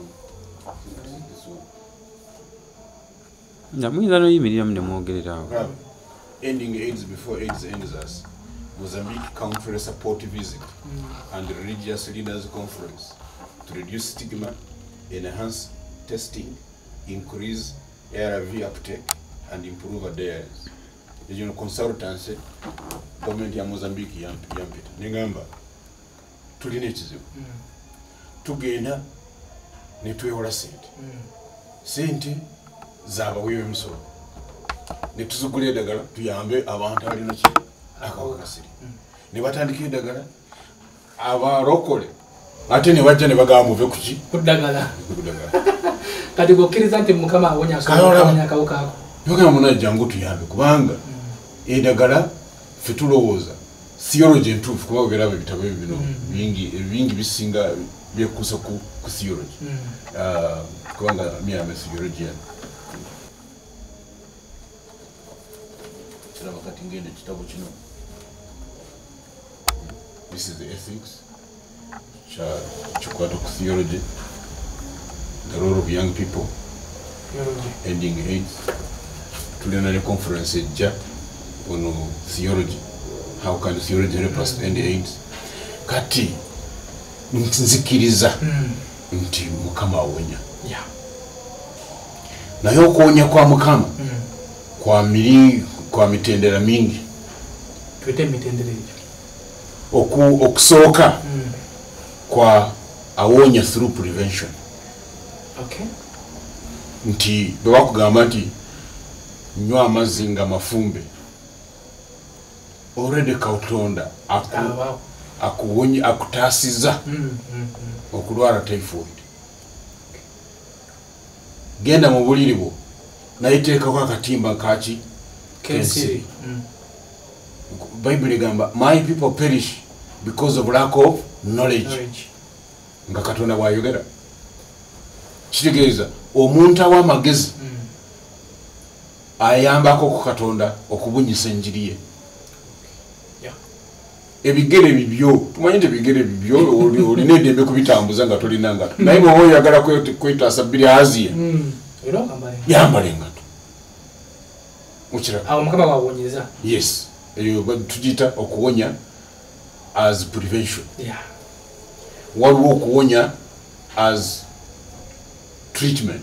nga muyinza n'oyimiriramu ne mwogererawo. Ending AIDS before AIDS ends us. Mozambique Country Support Visit mm. and Religious Leaders Conference to reduce stigma, enhance testing, increase A R V uptake, and improve adherence. Regional consultancy, government ya Mozambique yampita. Ningamba, tulina ekizibu. Mm. Tugenda ne twewola sente. Mm. Sente z'abawi b'emisolo. Ne tuzigula eddagala tuyambe abantu abalina ki akawuka siri. ne batandika eddagala abalokole ate ne bajja ne bagamba muve kuki kuddagala kati gokkiriza nti mukama awonya akawuka ako yogera munajja ngu tuyambe kubanga eddagala ffe tulowooza theology entuufu kuba obeera ebitabo bino bingi bingi bisinga byekuusa ku theology kubanga myame theologian kiraba kati ngende ekitabo kino this is the ethics kikwata ku theology the role of young people ending AIDS tulina ne conference ejja ono theology how can theology help us end AIDS kati nzikiriza nti mukama awonya naye okuwonya kwa mukama kwa miri kwa mitendera mingi twete mitendera egyo oku okusooka kwa awonya through prevention. Okay. Nti bewakugamba nti nywa amazzi nga mafumbe already kautonda aku ah, wow. akuwonye akutasiza mm, mm, mm. okulwala typhoid. Genda mu buliri bwo nayiteekako akatimba kaki kensiri. Mm. Bible gamba my people perish because of lack of knowledge. knowledge. Nga Katonda bwayogera kitegeeza omuntu aw'amagezi mm. ayambako ku Katonda okubunyisa enjiri ye. Yeah. Ebigere bibyo tumanyi nti ebigere bibyo olina eddembe kubitambuza nga tolina ngato naye bw'oba oyagala kwetaasa bbiri aziya yambala engato awo mukama wawonyeza. Yes, eyo tugiyita okuwonya as prevention. Yeah. Waliwo okuwonya as treatment.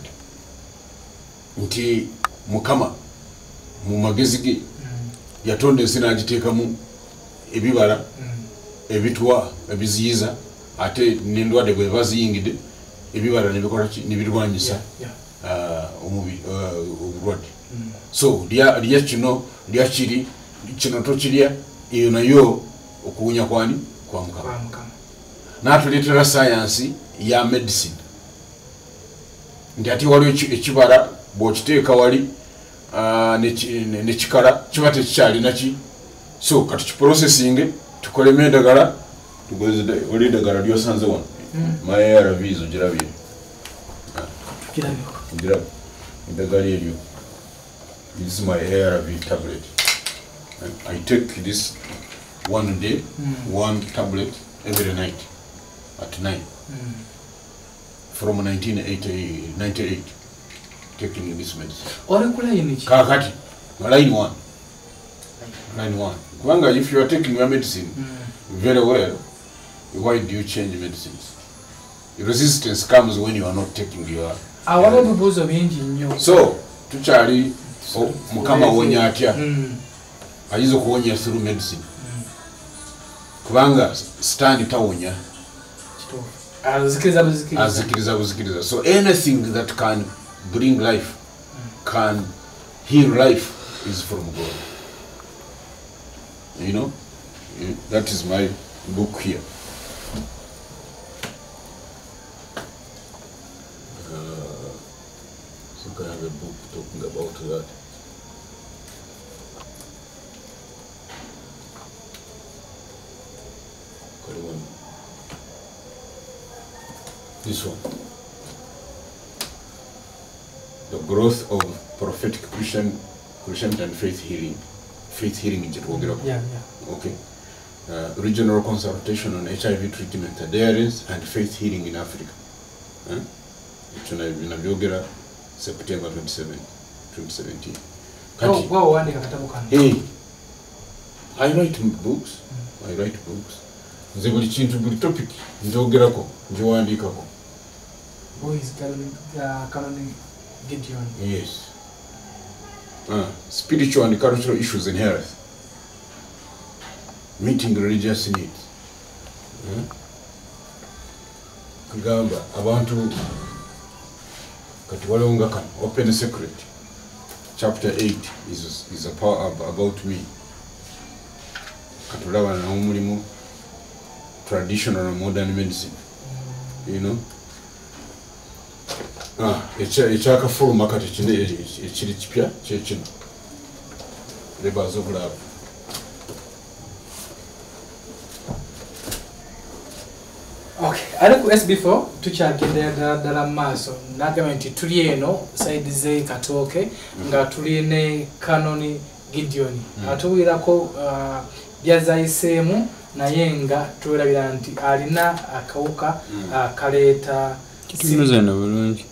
Nti mukama mu magezi ge mm. yatonda ensi n'agiteekamu ebibala mm. ebitwa ebiziyiza ate n'endwadde bwe baziyingidde ebibala nebikola nebirwanyisa yeah, yeah. uh, omubiri uh, obulwadde mm. so lya lya kino lya kiri kino tokirya eyo nayo okuwonya kwani kwa mukama n'atuleetera sayansi ya medicine nti ati waliwo ekibala bw'okiteeka wali uh, nekikala kiba tekikyalina ki so kati kiprocessinge tukolemu eddagala tugozedde oli eddagala lyosanze wano my A R Vs ogirabye ogirabye eddagala eryo this is my A R V tablet. I take this one day mm. one tablet every night at night mm. from nineteen ninety-eight taking this medicine. Kakati line one line one kubanga if you are taking your medicine mm. very well, why do you change medicines? Resistance comes when you are not taking your uh, so tuchali oh, mukama wonya atya mm. ayizo kuwonya through medicine mm. kubanga stand tawonya azikiriza buzikiriza azikiriza buzikiriza so anything that can bring life mm. can heal life is from God, you know. Yeah, that is my book here. uh, so I have a book talking about that. This one, the growth of prophetic Christian, Christian and faith healing, faith healing in Jetwogera. Yeah, yeah. Okay. Uh, regional consultation on H I V treatment adherence and faith healing in Africa. It's in September twenty-seventh, twenty seventeen. Oh, wow, one day I Hey, I write books. Mm. I write books. Nze buli kintu buli topic njogerako njowandiikako. Who is Canon Gideon? Yes. Uh, spiritual and cultural issues in health. Meeting religious needs. Kugamba abantu kati waliwo nga kano open secret chapter eight is is a power about me. katulaba na mulimu traditional and modern medicine you know ah echa echa kafuluma kati kine ekiri kipya kyekino lebazo glove okay ali ku S B four tukyagenda ddala maaso nagamba nti tuli eno side ze Katooke nga tuli ne Canon Gideon atuwirako uh, byazayiseemu naye nga tulabira nti alina akawuka akaleeta kimuzeno bulungi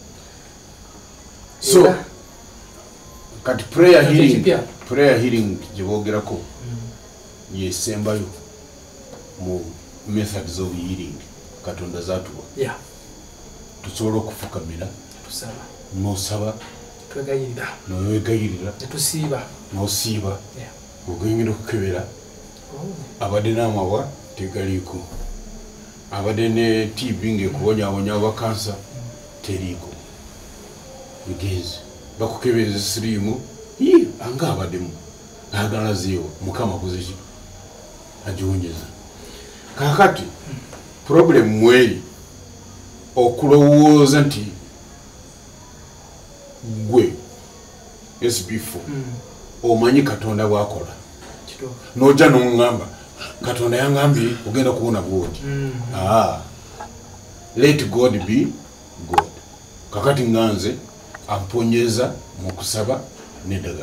so kati prayer healing prayer healing jibogerako yesembayo mu methods of healing katonda zatuwa yeah tusobola okufukamira tusaba nosaba twegayirira noyegayirira tusiiba nosiiba yeah ogenda okukebera abadde n'amabwa tegaliiko abadde ne T B ng'ekubonyabonya oba kansa teriiko bigenzi bakukebereza siriimu anga abaddemu ayagala ziiwo mukama kuzeki agiwonyeza kakati problem mweri okulowooza nti gwe S B four omanyi katonda bwakola noja nongamba katonda yangambye ogenda kuwona bwoti ah let God be God kakati nganze amponyeza mu kusaba n'eddagala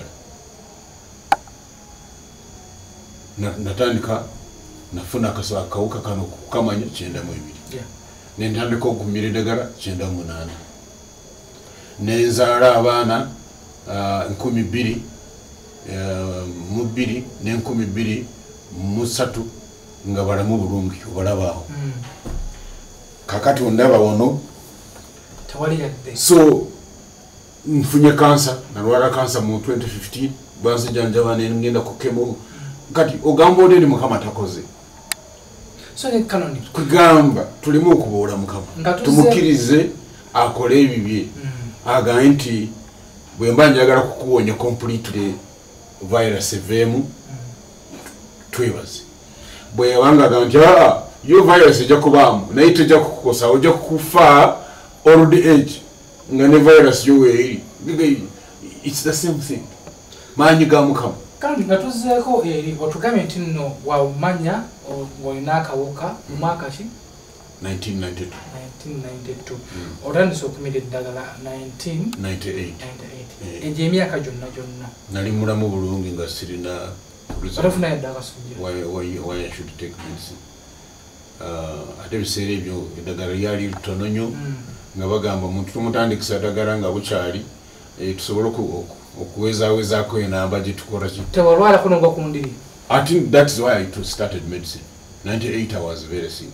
natandika nafuna akasaba akawuka kano kukamanya kyenda mu ebiri yeah nentandika okumira eddagala kyenda mu munaana nenzaala abaana nkumi bbiri mu bbiri n'enkumi bbiri mu ssatu nga balamu bulungi obalabaawo kakati ondaba wano tewali yadde so nfunye kansa nalwala kansa mu twenty fifteen banzijanjaba nengenda ku kemo kati ogamba oli mukama takoze so ne Canon kugamba tulimu okuboola mukama tumukirize akole ebibye agambe nti bwe mba njagala kukuwonya completely virus evemu twebaze bwe yabanga agamba nti aa yo virus ejja kubaamu naye tejja kukukosa ojja kukufa old age nga ne virus yo weeri it's the same thing maanyi ga mukama kandi nga tuzzeeko eri otugambe nti nno wamanya ng'olina akawuka mu mwaka ki nineteen ninety-two nineteen ninety-two otandise okumira eddagala nineteen ninety-eight egyo emyaka gyonna gyonna nali mulamu bulungi nga sirina otafuna yadde akasujja why I should take medicine ate ebiseera ebyo eddagala lyali litono nnyo nga bagamba omuntu tumutandikisa eddagala nga bukyali tusobole okuwezawezaako enamba gye tukola ki tewalwalako nonga ku mundiri I think that's why I started medicine ninety-eight I was very sick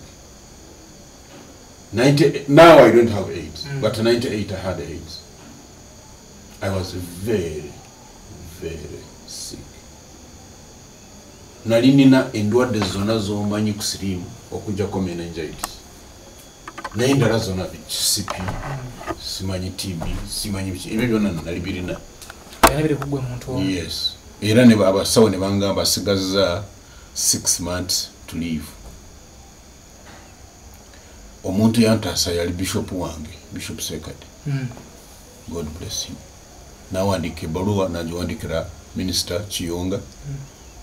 ninety now I don't have AIDS mm. but ninety-eight I had AIDS I was very very sick nali nina endwadde zonna z'omanyi ku siriimu okujjako meningitis naye endala zonna C P simanyi T B simanyi biki ebyo byonna nali birina yes era ne abasawo ne bangamba asigaza six months to live omuntu yantaasa yali bishop wange Bishop Sekad mm. God bless him nawandika ebbaluwa nagiwandikira Minister Kiyonga mm.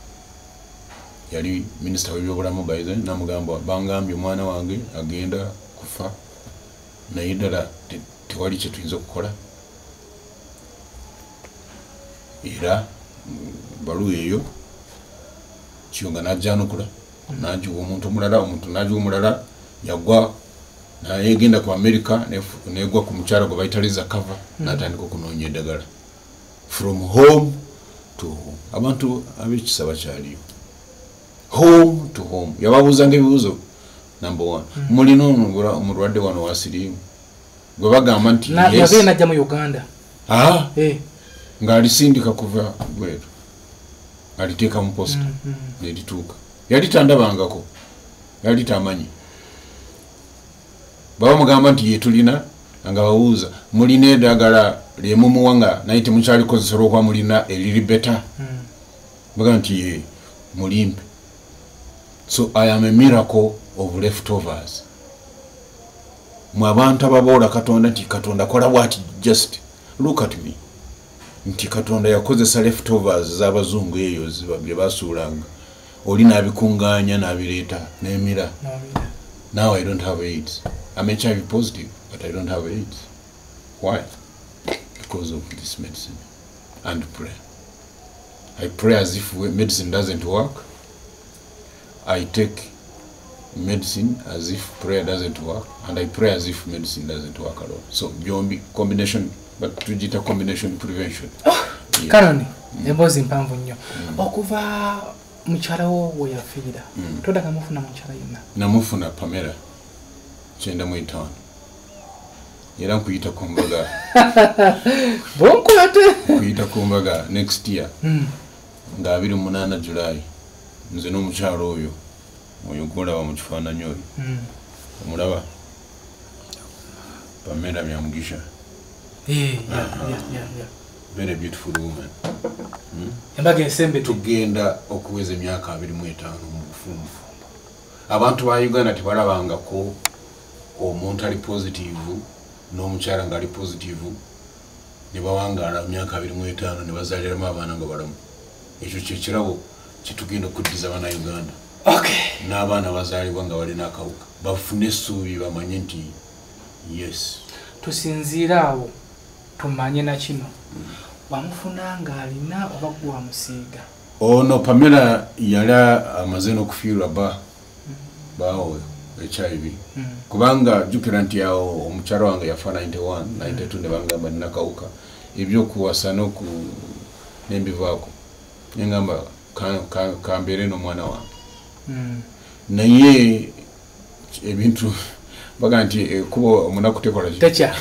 yali Minister w'ebyobulamu bayize namugamba bangambye omwana wange agenda kufa naye ddala tewali kye tuyinza okukola era baluwa eyo Kiyonga n'ajjanukula n'agiwa omuntu omulala omuntu n'agiwa omulala yagwa naye genda ku America negwa ku mukyala gwe bayita Liza Cover n'atandika okunoonya eddagala from home to home abantu ab'ekisa bakyaliyo home to home yababuuzanga ebibuuzo number one mulina omulwadde wano wa siriimu gwe bagamba nti yabeera najja mu Uganda ng'alisindika kuva bweru aliteeka mu posta nerituuka yali tandabangako yali tamanyi baba mugamba nti yetulina nga bawuuza mulina eddagala lyemumuwa nga naye temukyalikozesa olwokuba mulina eriri beta bagamba nti ye mulimpe So I am a miracle of leftovers. Mwabantu ababola Katonda nti Katonda kola bwati, just look at me. Nti Katonda yakozesa leftovers z'abazungu eyo zibabye basuulanga. Oli nabikunganya nabireeta nemira. Now I don't have AIDS. I'm H I V positive, but I don't have AIDS. Why? Because of this medicine and prayer. I pray as if medicine doesn't work. I take medicine as if prayer doesn't work, and I pray as if medicine doesn't work at all. So beyond combination, but tujita combination prevention. Oh, yeah. Kanoni, ebozi mpamvu nnyo. Okuva mukyala wo we yafiira. Toda kamufuna mukyala yonna. Namufuna Pamela. Kyenda mu itaano. Era nkuyita ku mbaga. Bonkwate. Nkuyita ku mbaga next year. Mm. Nga abiri mu munaana July. Nze n'omukyala oyo oyo golaba mu kifaananyi oyo. Mm. Omulaba Pamela Byamugisha. Eh, yeah, yeah, yeah, yeah. Very beautiful woman. Mm? Embaga ensembe tugenda okuweza emyaka abiri mu etaano mu bufumbo. Abantu ba Uganda tebalabanga ko omuntu ali positive n'omukyala nga ali positive ne bawangala emyaka abiri mu etaano ne bazaaliramu abaana nga balamu. Ekyo kye kirabo kitugenda okuddiza abana Uganda. Okay. N'abaana bazaalibwa nga balina akawuka bafune essuubi bamanye nti yes. Tusinziira awo tumanye na kino. Wamufuna nga alina oba gwe wamusiiga? Ono Pamela yali amaze n'okufiirwa ba bawo H I V. Mm. Kubanga jukira nti yawo omukyala wange yafa ninety-one ninety-two ne bangamba nina kawuka ebyokuwasa n'oku n'embivaako ngamba kambeere n'omwana wange. Mm. Naye ebintu baga nti kubo omunaku tekola techa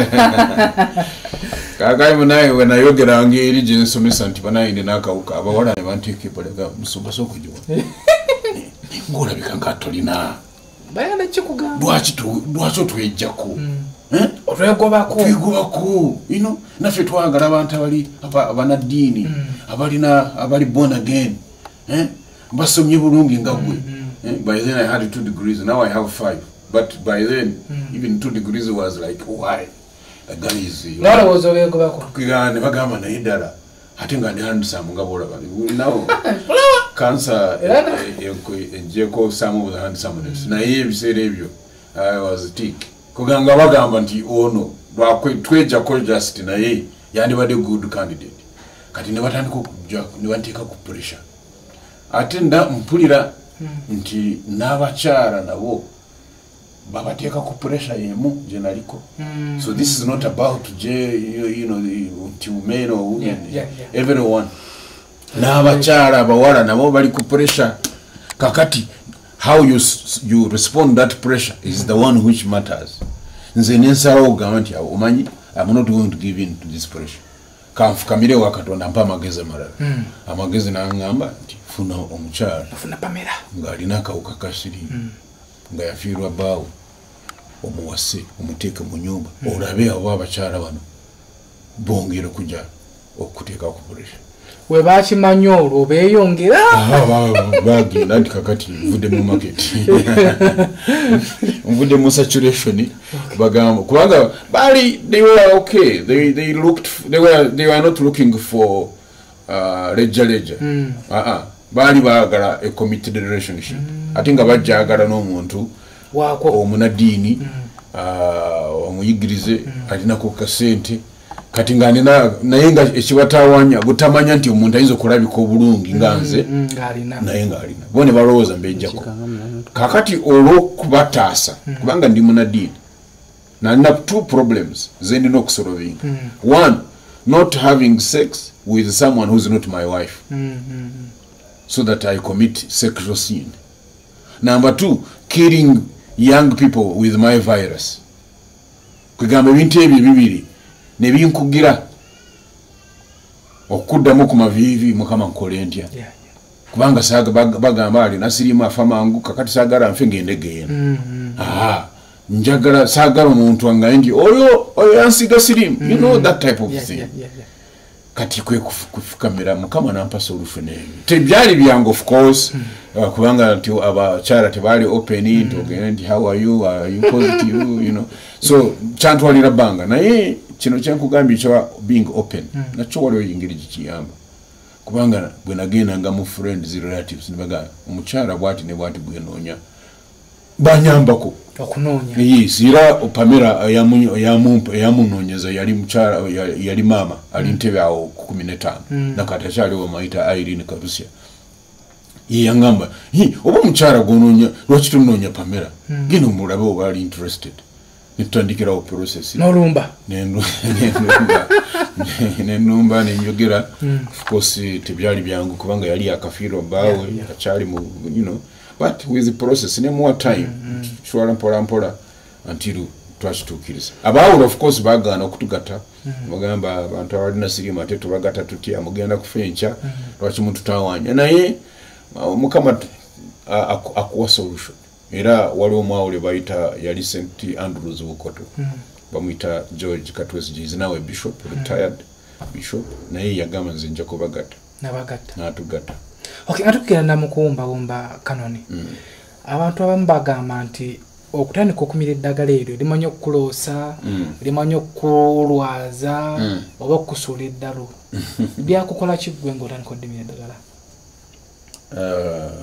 kakayi munaye we nayogeranga eri gye nsomesa nti banaye ndina akawuka abawala ne banteeka ebalega musomesa okugiwa ng'olabika nga tolina bayana kikugamba lwaki lwaki otwejjako otwegobako twegobako ino naffe twagala abantu abali abanaddiini abalina abali born again basomye bulungi nga gwe. By then I had two degrees, now I have five. But by then, mm. even two degrees was like, why? A guy is... Nara was over go back. Kigane bagama na idara. Ati nga ndi handsome ngabola bali. Now cancer ejeko some of the handsomeness. Na ye bisere ebyo. I was thick. Kuganga bagamba nti ono lwakwe tweja ko just na ye yandi bade good candidate. Kati ne batandika okujja ne banteeka ku pressure. Ate nda mpulira nti n'abakyala nabo babateeka ku pressure yemu gye naliko. Mm. So this is not about je, you, you know, nti men or women, yeah, yeah, yeah. Everyone. N'abakyala abawala nabo bali ku pressure. Kakati how you you respond that pressure is the one which matters. Nze nensalawo ogamba nti omanyi I'm not going to give in to this pressure. Kanfukamire wa Katonda mpa amagezi amalala. Mm. Amagezi n'angamba nti funa omukyala funa Pamela ng'alina akawuka ka siriimu. Mm. Nga yafiirwa baawo omuwase omuteeke mu nyumba. Mm. Olabe abo abakyala bano bongera okujja okuteeka ku puresha. We bakimanyi olwo beeyongera bagenda nti kakati nvudde mu market nvudde mu saturation bagamba kubanga bali they were okay they they looked they were they were not looking for uh ledger ledger. Mm. uh -uh. Bali baagala a committed relationship. Mm. Ate nga bajjagala n'omuntu wako omunadiini. Mm. uh, omuyigirize. Mm. Alinako kasente kati nga nina naye nga ekibatawanya gutamanya nti omuntu ayinza okulabika obulungi nga nze. Mm, mm, naye nga alina bone balowooza mbejjako kakati olw'okubataasa. Mm. Kubanga ndi munadiini nalina two problems ze ndina okusolving. Mm. One, not having sex with someone who's not my wife. Mm, mm, so that I commit sexual sin. Number two, killing young people with my virus. Kugamba ebintu ebyo bibiri ne binkugira okuddamu ku mavivi mukama nkole ntya. Yeah, yeah. Kubanga saga bagamba ali nasirimu afa mangu kakati sagala nfe ngende genda. Mm, mm, ah njagala sagala omuntu anga ndi oyo oyo yansiga sirimu. Mm, you know that type of yeah, thing. Yeah, yeah, yeah. kati kwe kufukamira mukama nampa solution eyo tebyali byangu of course mm. uh, kubanga nti abakyala tebali open mm. togenda nti how are you are you positive you know so kyantwalira banga naye kino kyenkugambye kya being open mm. nakyo waliwo engeri gikiyamba kubanga bwe nagenda nga mu friends relatives nibaga omukyala bwati ne bwati bwenoonya banyambako okunonya yes era Pamela yamunonyeza yali mukyala yali mama ali ntebe awo kumi na ttaano mm. nakati akyaliwo mayita Irene Karusia ye yangamba hi oba omukyala gononya lwaki tunonya Pamela mm. gino mulabe oba ali interested nitutandikirawo process n'olumba nenumba nenumba nenjogera mm. of course tebyali byangu kubanga yali akafiiro bawe yeah, yeah. akyali mu you know but with the process ne more time shwala mm -hmm. mpola mpola until twashtukiriza abawo of course bagana okutugata bagamba mm -hmm. abantu abalina sirima tetu bagata tutia mugenda kufencha mm -hmm. lwaki muntu tawanya naye mukama akuwa solution era wali omwawule bayita yali Saint Andrews Bukoto mm -hmm. bamuita George Katwezi is now a bishop retired mm -hmm. bishop naye yagamba nze nja kubagata nabagata natugata okay atukirana mukumba bomba kanoni mm. abantu abamu bagamba nti okutandika okumira eddagala eryo limanyo okulosa mm. limanyo okulwaza mm. oba okusuula eddalo byakukola kigwe ng'otandika oddimira eddagala uh,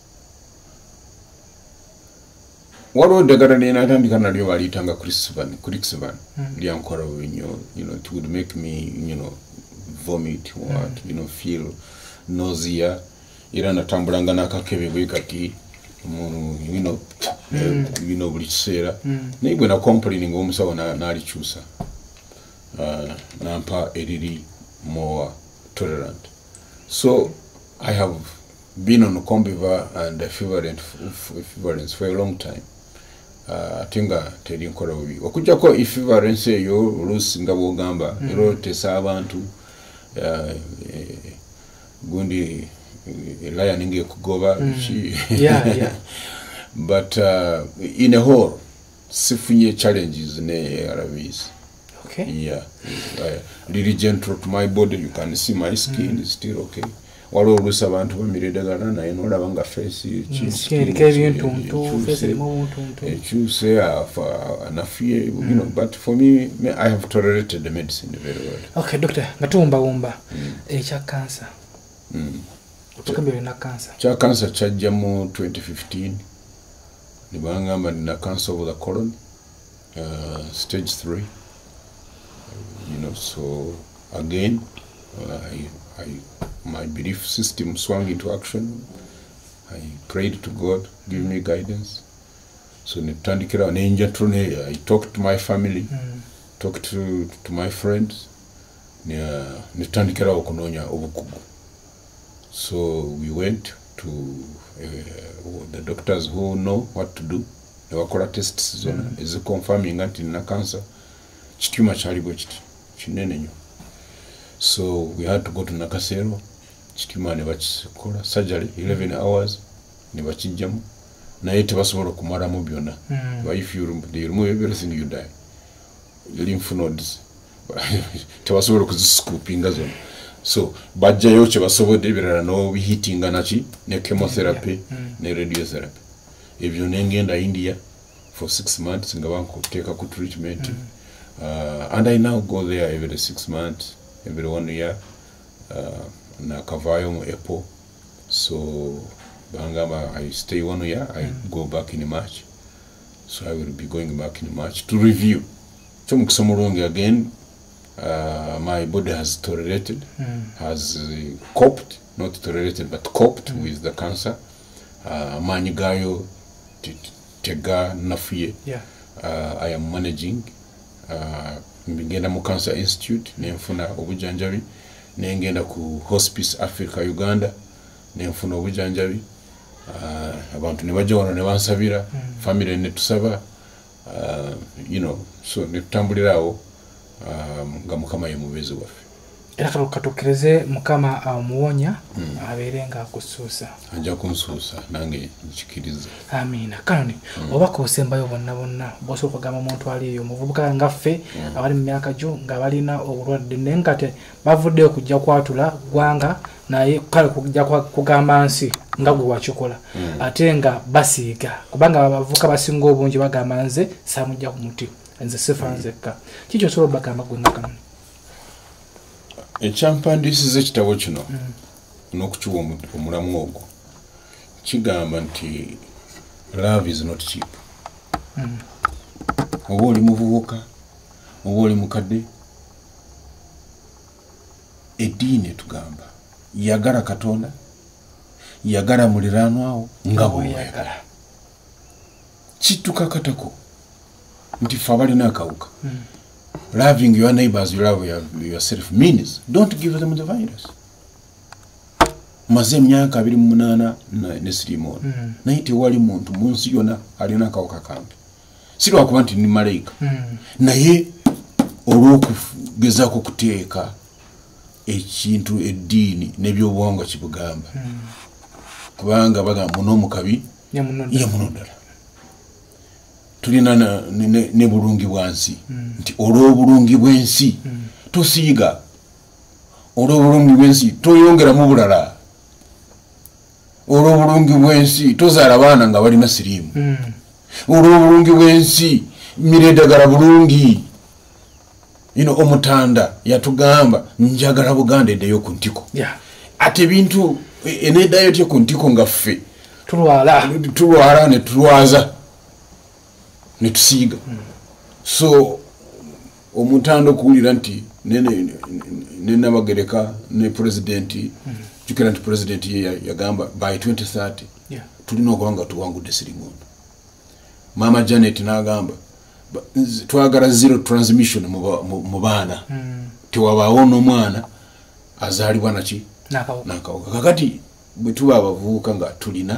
waliwo eddagala lyenatandika nalyo baliitanga Crixvan Crixvan mm. lyankola nnyo you know it would make me you know vomit what mm. you know feel nausea era natambulanga nakakebe bwe kati mu you know mm. uh, you know buli kiseera mm. naye bwe na complaining omusawo n'alikyusa uh, nampa eriri more tolerant so I have been on Combiva and equivalent equivalence for a long time uh, tinga teri nkola bubi okujjako equivalence eyo oluusi nga bwogamba mm. ero tesa abantu uh, eh, gundi Lion inge kugoba mm. yeah yeah but uh, in a whole sifunye challenges ne A R Vs okay yeah uh, really gentle to my body you can see my skin mm. is still okay walo olusa abantu bamiredagana na eno labanga face chi skin kebye ntuntu face mo ntuntu choose afa anafie you know but for me I have tolerated the medicine very well okay doctor ngatumba umba mm. echa cancer mm. Utukambire na cancer. Cha cancer chajja mu twenty fifteen. Nibangamba na cancer of the colon, uh, stage three. You know, so again, uh, I, I, my belief system swung into action. I prayed to God, give me guidance. So nitandikira nenja trune. I talked to my family, mm. talked to to my friends. Nitandikira okunonya obukugu. So we went to uh, the doctors who know what to do. They were color tests zona mm. is confirming that in cancer. Chituma chalibo chiti chinene nyo. So we had to go to Nakasero. Chituma ne bachikola surgery eleven hours ne bachijjamu. Na yete basobola kumara mu byonna. Mm. But if you they remove everything you die. Lymph nodes. Tebasobola kuziscoopinga zona. So bajja yoche basobode birara no bihitinga nachi ne chemotherapy yeah. mm. ne radiotherapy ebyo nengenda India for six months ngabanko take ku treatment mm. uh, and I now go there every six months every one year uh, na kavayo mu April so bangama I stay one year I mm. go back in March so I will be going back in March to review chomukisomolonge again. Uh, my body has tolerated, mm. has uh, coped, not tolerated, but coped mm. with the cancer. Uh, Manigayo, Tega, Nafie. Yeah. Uh, I am managing. Ngenda mu Cancer Institute, nenfuna obujanjabi. Nengenda ku Hospice Africa, Uganda, nenfuna obujanjabi. Uh, abantu ne bajja wano ne bansabira, mm. family ne tusaba. Uh, you know, so ne tutambulirawo. Um, nga mukama ye mubezi waffe. era katokereze mukama amuwonya aberenga akusuusa anja kunsuusa nange nchikiriza amina kanoni obaka osembayo bonna bonna bosoka gama muntu ali eyo muvubuka ngaffe abali mu myaka gyo nga balina obulwadde nenkate bavudde okujja kwatula gwanga naye kale kujja kugamba nsi nga gwe wakikola ate nga basiiga kubanga abavuka basinga obungi bagamba nze saamujja ku muti nze sifanzekka kikyo sobola bagamba gwe nga kanoni ekyampandiisiza ekitabo kino n'okukiwa omulamu ogwo kigamba nti love is not cheap. oba oli muvubuka oba oli mukadde eddiini etugamba yagala Katonda yagala muliraanwawo nga bw'oyagala kitukakatako nti ffe abalina akawuka loving your neighbors, you love your, yourself means don't give them the virus. Maze myaka abiri mu munana ne sirimo. Mm. Naye tewali muntu munsi yona alina akawuka kange. Sirwa kuba nti ni malayika. Mm. Naye olw'okugezaako kuteeka ekintu eddiini n'ebyobuwangwa kibugamba. Mm. Kubanga bagamba n'omukabi yamunondala. Tulina ne, ne bulungi bwansi mm. nti olw'obulungi bwensi mm. tosiiga olw'obulungi bwensi toyongera mu bulala olw'obulungi bwensi tozaala baana nga balina siriimu mm. olw'obulungi bwensi miredagala bulungi ino omutanda yatugamba njagala Buganda eddeyo ku ntiko yeah. ate bintu eneddayo tye ku ntiko nga ffe tulwala tulwala ne tulwaza ne tusiiga mm. so omutando kuwulira nti nene nenabagereka ne president mm. jukira nti president ye yagamba by twenty thirty yeah. tulina okuba nga tuwangudde Siriŋŋondo. Mama Janet n'agamba twagala zero transmission mu baana mm. tewabaawo n'omwana azaalibwa naki n'akawuka. Kakati bwe tuba abavubuka nga tulina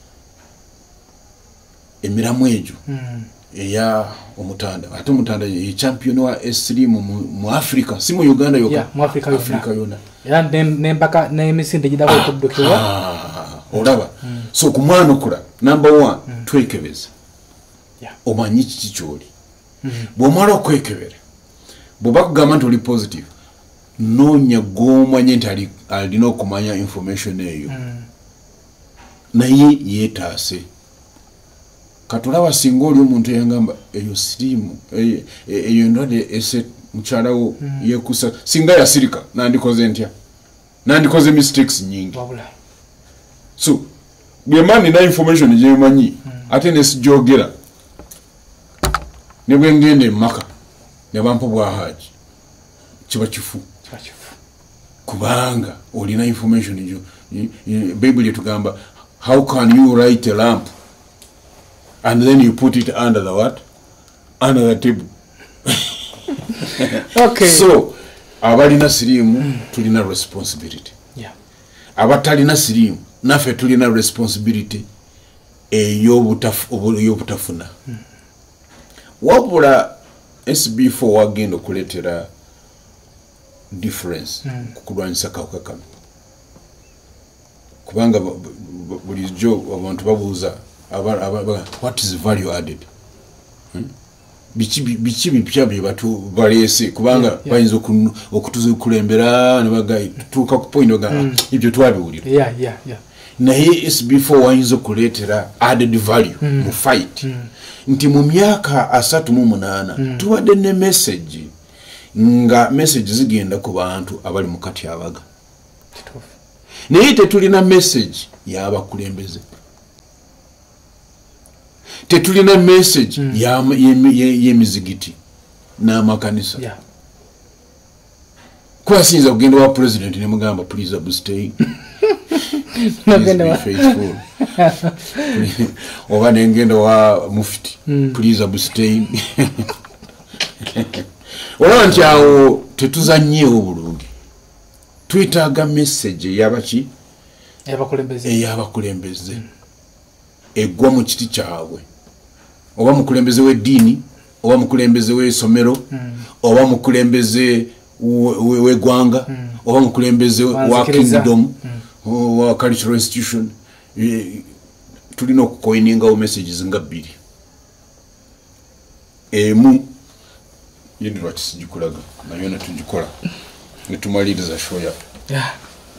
emiramu egyo mm. eya omutanda ate omutanda ye champion wa S three mu, mu Africa si mu Uganda yoka yeah, mu Africa yona Africa yona era nembaka n'emisinde gidako okuddukiwa olaba mm. so ku mwana okula number one mm. twekebeza yeah. omanyi kiki kyoli mm. bw'omala okwekebera bw'oba kugamba nti oli positive noonya gw'omanye nti alina okumanya information eyo mm. naye yeetaase katulaba singa oli omuntu eyangamba eyo siriimu eyo ndwadde ese mukyalawo mm. yekusa singa yasirika nandikoze ntya nandikoze mistakes nyingi wabula so bwema nina information gyemanyi mm. ate nesijogera ne bwe ngenda emmaka ne bampa bwahaji kiba kifu kubanga olina information egyo Bible etugamba how can you write a lamp and then you put it under the what? Under the table. Okay. So, abalina siriimu mm. tulina responsibility. Yeah. Abatalina siriimu naffe tulina responsibility ey'obutafuna. Mm. Wabula S B four wagenda okuleetera difference mm. kukulwanyisa kawuka kano. Kubanga bulijjo abantu babuuza Aba, aba, aba, what is value added? Hmm? Bichi bichi bipya bye batu balese kubanga bayinza yeah. okutuza kulembera ne bagayi tuka ku point oga mm. ibyo twabiwulira. Yeah yeah yeah. Naye S B four wayinza kuletera added value mm. mu fight. Mm. Nti mu myaka asatu mu munana mm. tuwadde ne message nga message zigenda ku bantu abali mu kati abaga. Naye tetulina message y'abakulembeze. Tetulina message mm. ya y'emizigiti n'amakanisa. Yeah. Kwa sinza kugenda wa president ne mugamba please abstain. Please be faithful. Oba nengendo wa mufti mm. please abstain. Olaba nti awo tetuzannyeewo bulungi. Twetaaga message y'abaki y'abakulembeze y'abakulembeze mm. egwa mu kiti kyabwe oba mukulembeze w'eddiini oba mukulembeze w'essomero mm. oba mukulembeze w'eggwanga oba mukulembeze wa kingdom wa cultural institution tulina okucoiningawo messages nga bbiri emu yindi lwaki sigikulaga nayo netugikola netumaliriza show yaffe yeah.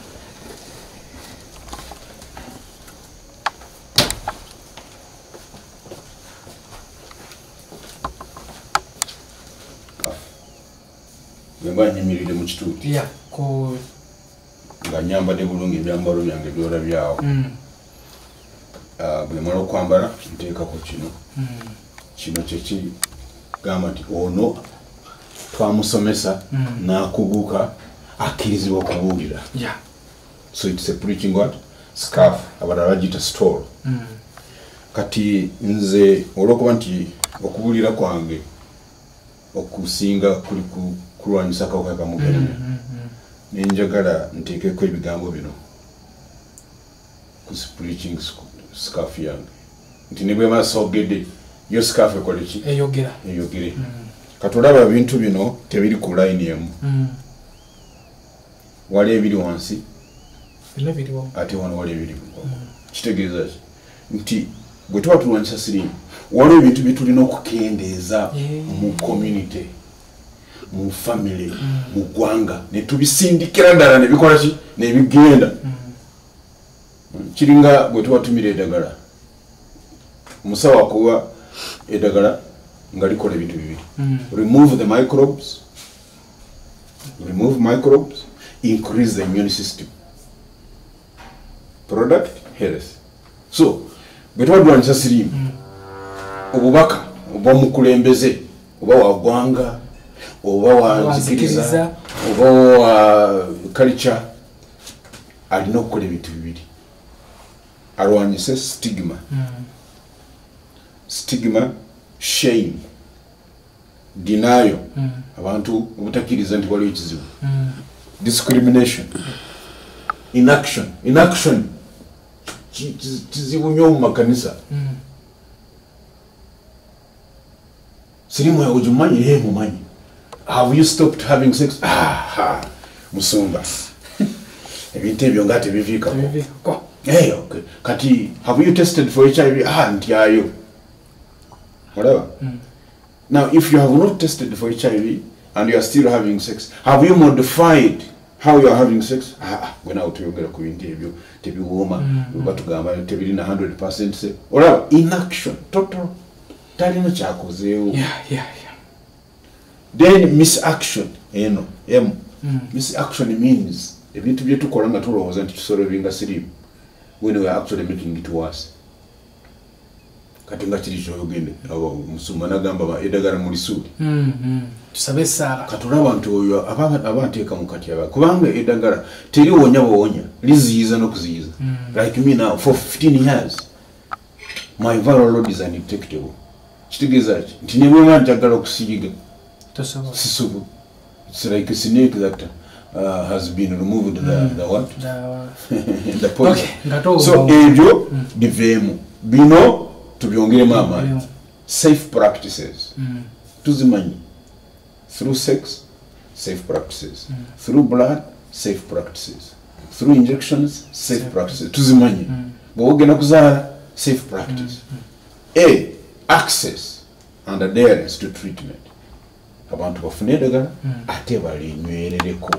Bemba nyimirire mu kituuti yeah ko nga nyambadde bulungi ebyambalo byange byola byawo mm. uh, bwe mala okwambala nteekako kino mm. kino kyeki gamba nti ono twamusomesa mm. n'akuguka akkirizibwa okubuulira yeah. so it's a preaching what scarf abalala bagiyita stole mm. kati nze olwokuba nti okubuulira kwange okusinga kuli kulwanyisa akawuka ka mukenenya mm, mm, mm. nenjagala nteekeko ebigambo bino ku preaching scarf yange nti ne bwe masogedde yo scarf ekole ki eyogera eyogere mm. kati olaba ebintu bino tebiri ku line emu mm. wali ebiri wansi ate wano wali ebiri mm. kitegeeza ki nti bwe tuba tulwanyisa sirimu waliwo ebintu byetulina okukendeeza yeah. mu community mu family mm. mu ggwanga netubisindikira ddala nebikola ki nebigenda mm. kiringa bwe tuba tumira eddagala omusawo akuwa eddagala nga likola ebintu bibiri mm. remove the microbes remove microbes increase the immune system product health so bwe tuba tulwanyisa sirimu mm. obubaka oba mukulembeze oba wagwanga oba wanzikiriza oba wa culture alina okukola ebintu bibiri alwanyise stigma mm. stigma shame denial mm. abantu obutakiriza nti waliwo ekizibu mm. discrimination inaction inaction kizibu nnyo mu makanisa mm. sirimu yawe ujumanyi ye mumanyi have you stopped having sex ah musumba ebintu ebyo nga tebiviika ko hey okay kati have you tested for H I V ah ntiayo whatever mm. now if you have not tested for H I V and you are still having sex have you modified how you are having sex ah when out yogera ku bintu ebyo tebiwoma batugamba tebirina one hundred percent se whatever inaction total talina kyakozeewo yeah yeah yeah then misaction eno em mm. misaction means ebintu byetukola nga tulowooza nti tusolvinga sirimu when we are actually making it worse kati nga kiri kyoyogende abo musuma nagamba eddagala mu lisuuli mm -hmm. tusabe sala katulaba nti oyo abanteeka mu kati aba kubanga eddagala teriwonya bawonya liziyiza n'okuziyiza mm. like me now for fifteen years my viral load is undetectable kitegeeza ki nti ne bweba njagala okusiyiga sisobo it's like a snake that uh, has been removed mm. the, the what the, the poison okay. so ebyo mm. biveemu bino tubyongeremu amaanyi safe practices mm. tuzimanyi through sex safe practices mm. through blood safe practices through injections safe, safe practices tuzimanyi mm. bwogenda kuzaala safe practice mm. a access and adherence to treatment abantu bafune eddagala mm. ate balinywerereko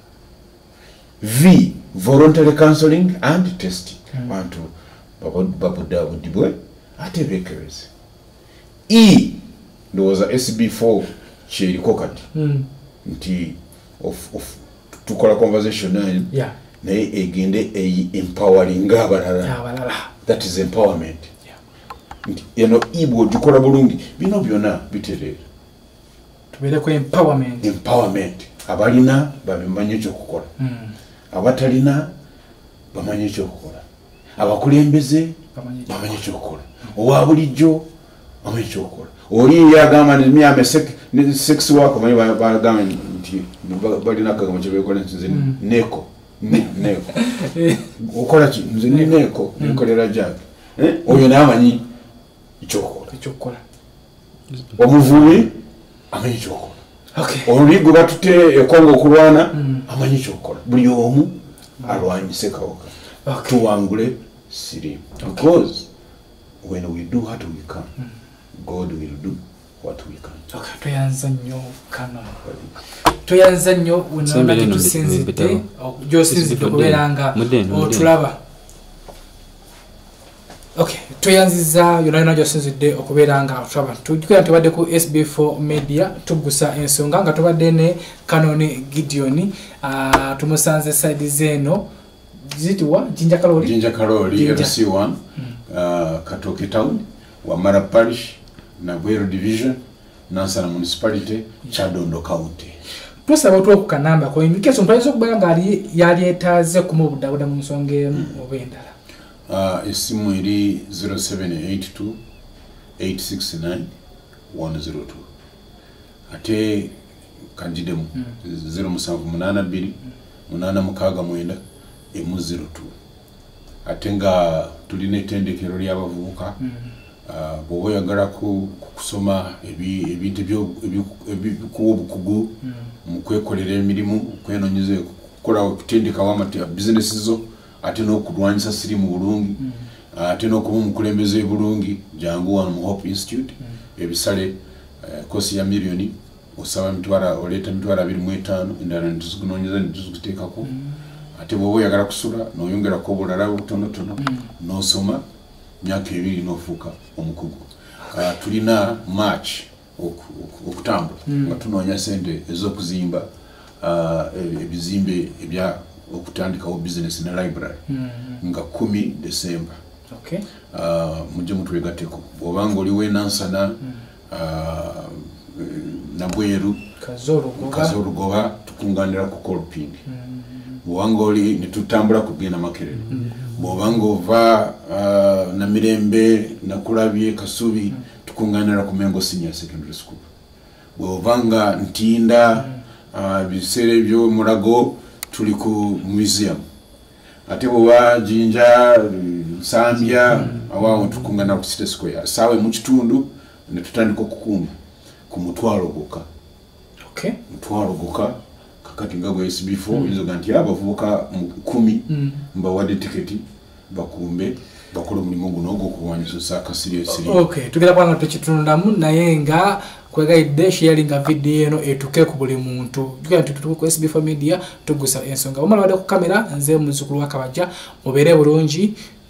v voluntary counseling and testing abantu mm. babudabudibwe ate bekereze e ndowooza S B four kyeriko kati mm. nti of, of, tukola conversation naye yeah. naye egende eyi empowering abalala yeah, that is empowerment nti eno ibo gikola bulungi bino byonna biterera tubeereko empowerment empowerment abalina babimanyi ekyokukola mm. abatalina bamanyi ekyokukola abakulembeze bamanyi ekyokukola owa bulijjo bamanyi ekyokukola oli yagamba nemyame sex work bamanyi bagamba nti balina akagamba kyebekola nze neko neko okola ki nze ni neko nekolera jake oyo namanyi ekyokukola ekyokukola omuvubi amanyi ekyokukola okay oluligo batute ekongo kulwana mm. amanyi kyokola buli omu alwanyise kawuka okay tuwangule siri okay. Because when we do what we can mm. God will do what we can. Okay, tuyanza nnyo kano. Tuyanza nnyo unaona tusinzite jo sinzite kuberanga otulaba. Okay, tuyanziza yonana jo sinzite okuberanga otulaba. Tujukira tubadde ku S B four Media tugusa ensonga nga tubadde ne Kanoni Gideon uh, tumusanze side zeno zitwa Jinja Kalori Jinja Kalori L C one mm. uh, Katoke Town Wamara Parish na Bwero Division Nansana Municipality Chadondo County. Tusaba tu okukanamba ko imikeso mpayizo kubanga ali yali etaze kumubudabuda mu nsonge obendala. Uh isimu iri zero seven eight two eight six nine one zero two. Ate kanjidemu mm. zero musanvu munana biri munana mukaga mwenda emu zero two. Ate nga tuline tendekero lyabavubuka mm. Uh, bobo yagala ku kusoma ebi ebintu byo ebikubukugu mu kwekolera emirimu kwenonyeze kukola kutendeka wamati business zo ate no kulwanyisa siri mu bulungi mm. uh, ate no kuba mukulembeze bulungi jangu wano mu Hope Institute mm. ebisale uh, kosi ya milioni osaba mitwara oleta mitwara abiri mu etaano endala ntuzunonyeza ntuzuteka ko mm. ate bobo yagala kusula no yongera ko bulala butono tono mm. no soma myaka ebiri nofuka omukugu uh, tulina March okutambula mm. nga tunonya sente ezokuzimba uh, ebizimbe ebya okutandikawo business na library mm. nga kumi December okay uh, muje mutwegateko obanga oli we Nansana mm. uh, na Bweru Kazorugoba Kazorugoba tukunganira ku Kolpindi mm. obanga oli netutambula kugenda Makerere mm. bobanga ova uh, na Mirembe na Kulabye Kasubi mm. tukunganira ku Mengo Senior Secondary School bovanga Ntinda mm. uh, bisere byo Murago tuli ku museum ate boba Jinja Sambia mm. awawo tukunganira ku City Square sawe mu kitundu ne tutandika okukumba ku mutwalo goka okay mutwalo goka kakati ngabo S B four mm. izo ganti abavuka mu kumi mm. mba wade tiketi bakumbe bakolo mulimo guno go kuwanyisa saka serious serious okay tugera kwanga tukitundamu naye nga kwegaidde sharinga video eno etuke ku buli muntu tugera tutuko ku S B four Media tugusa ensonga omala wade ku kamera nze muzukulu wakabaja mubere bulungi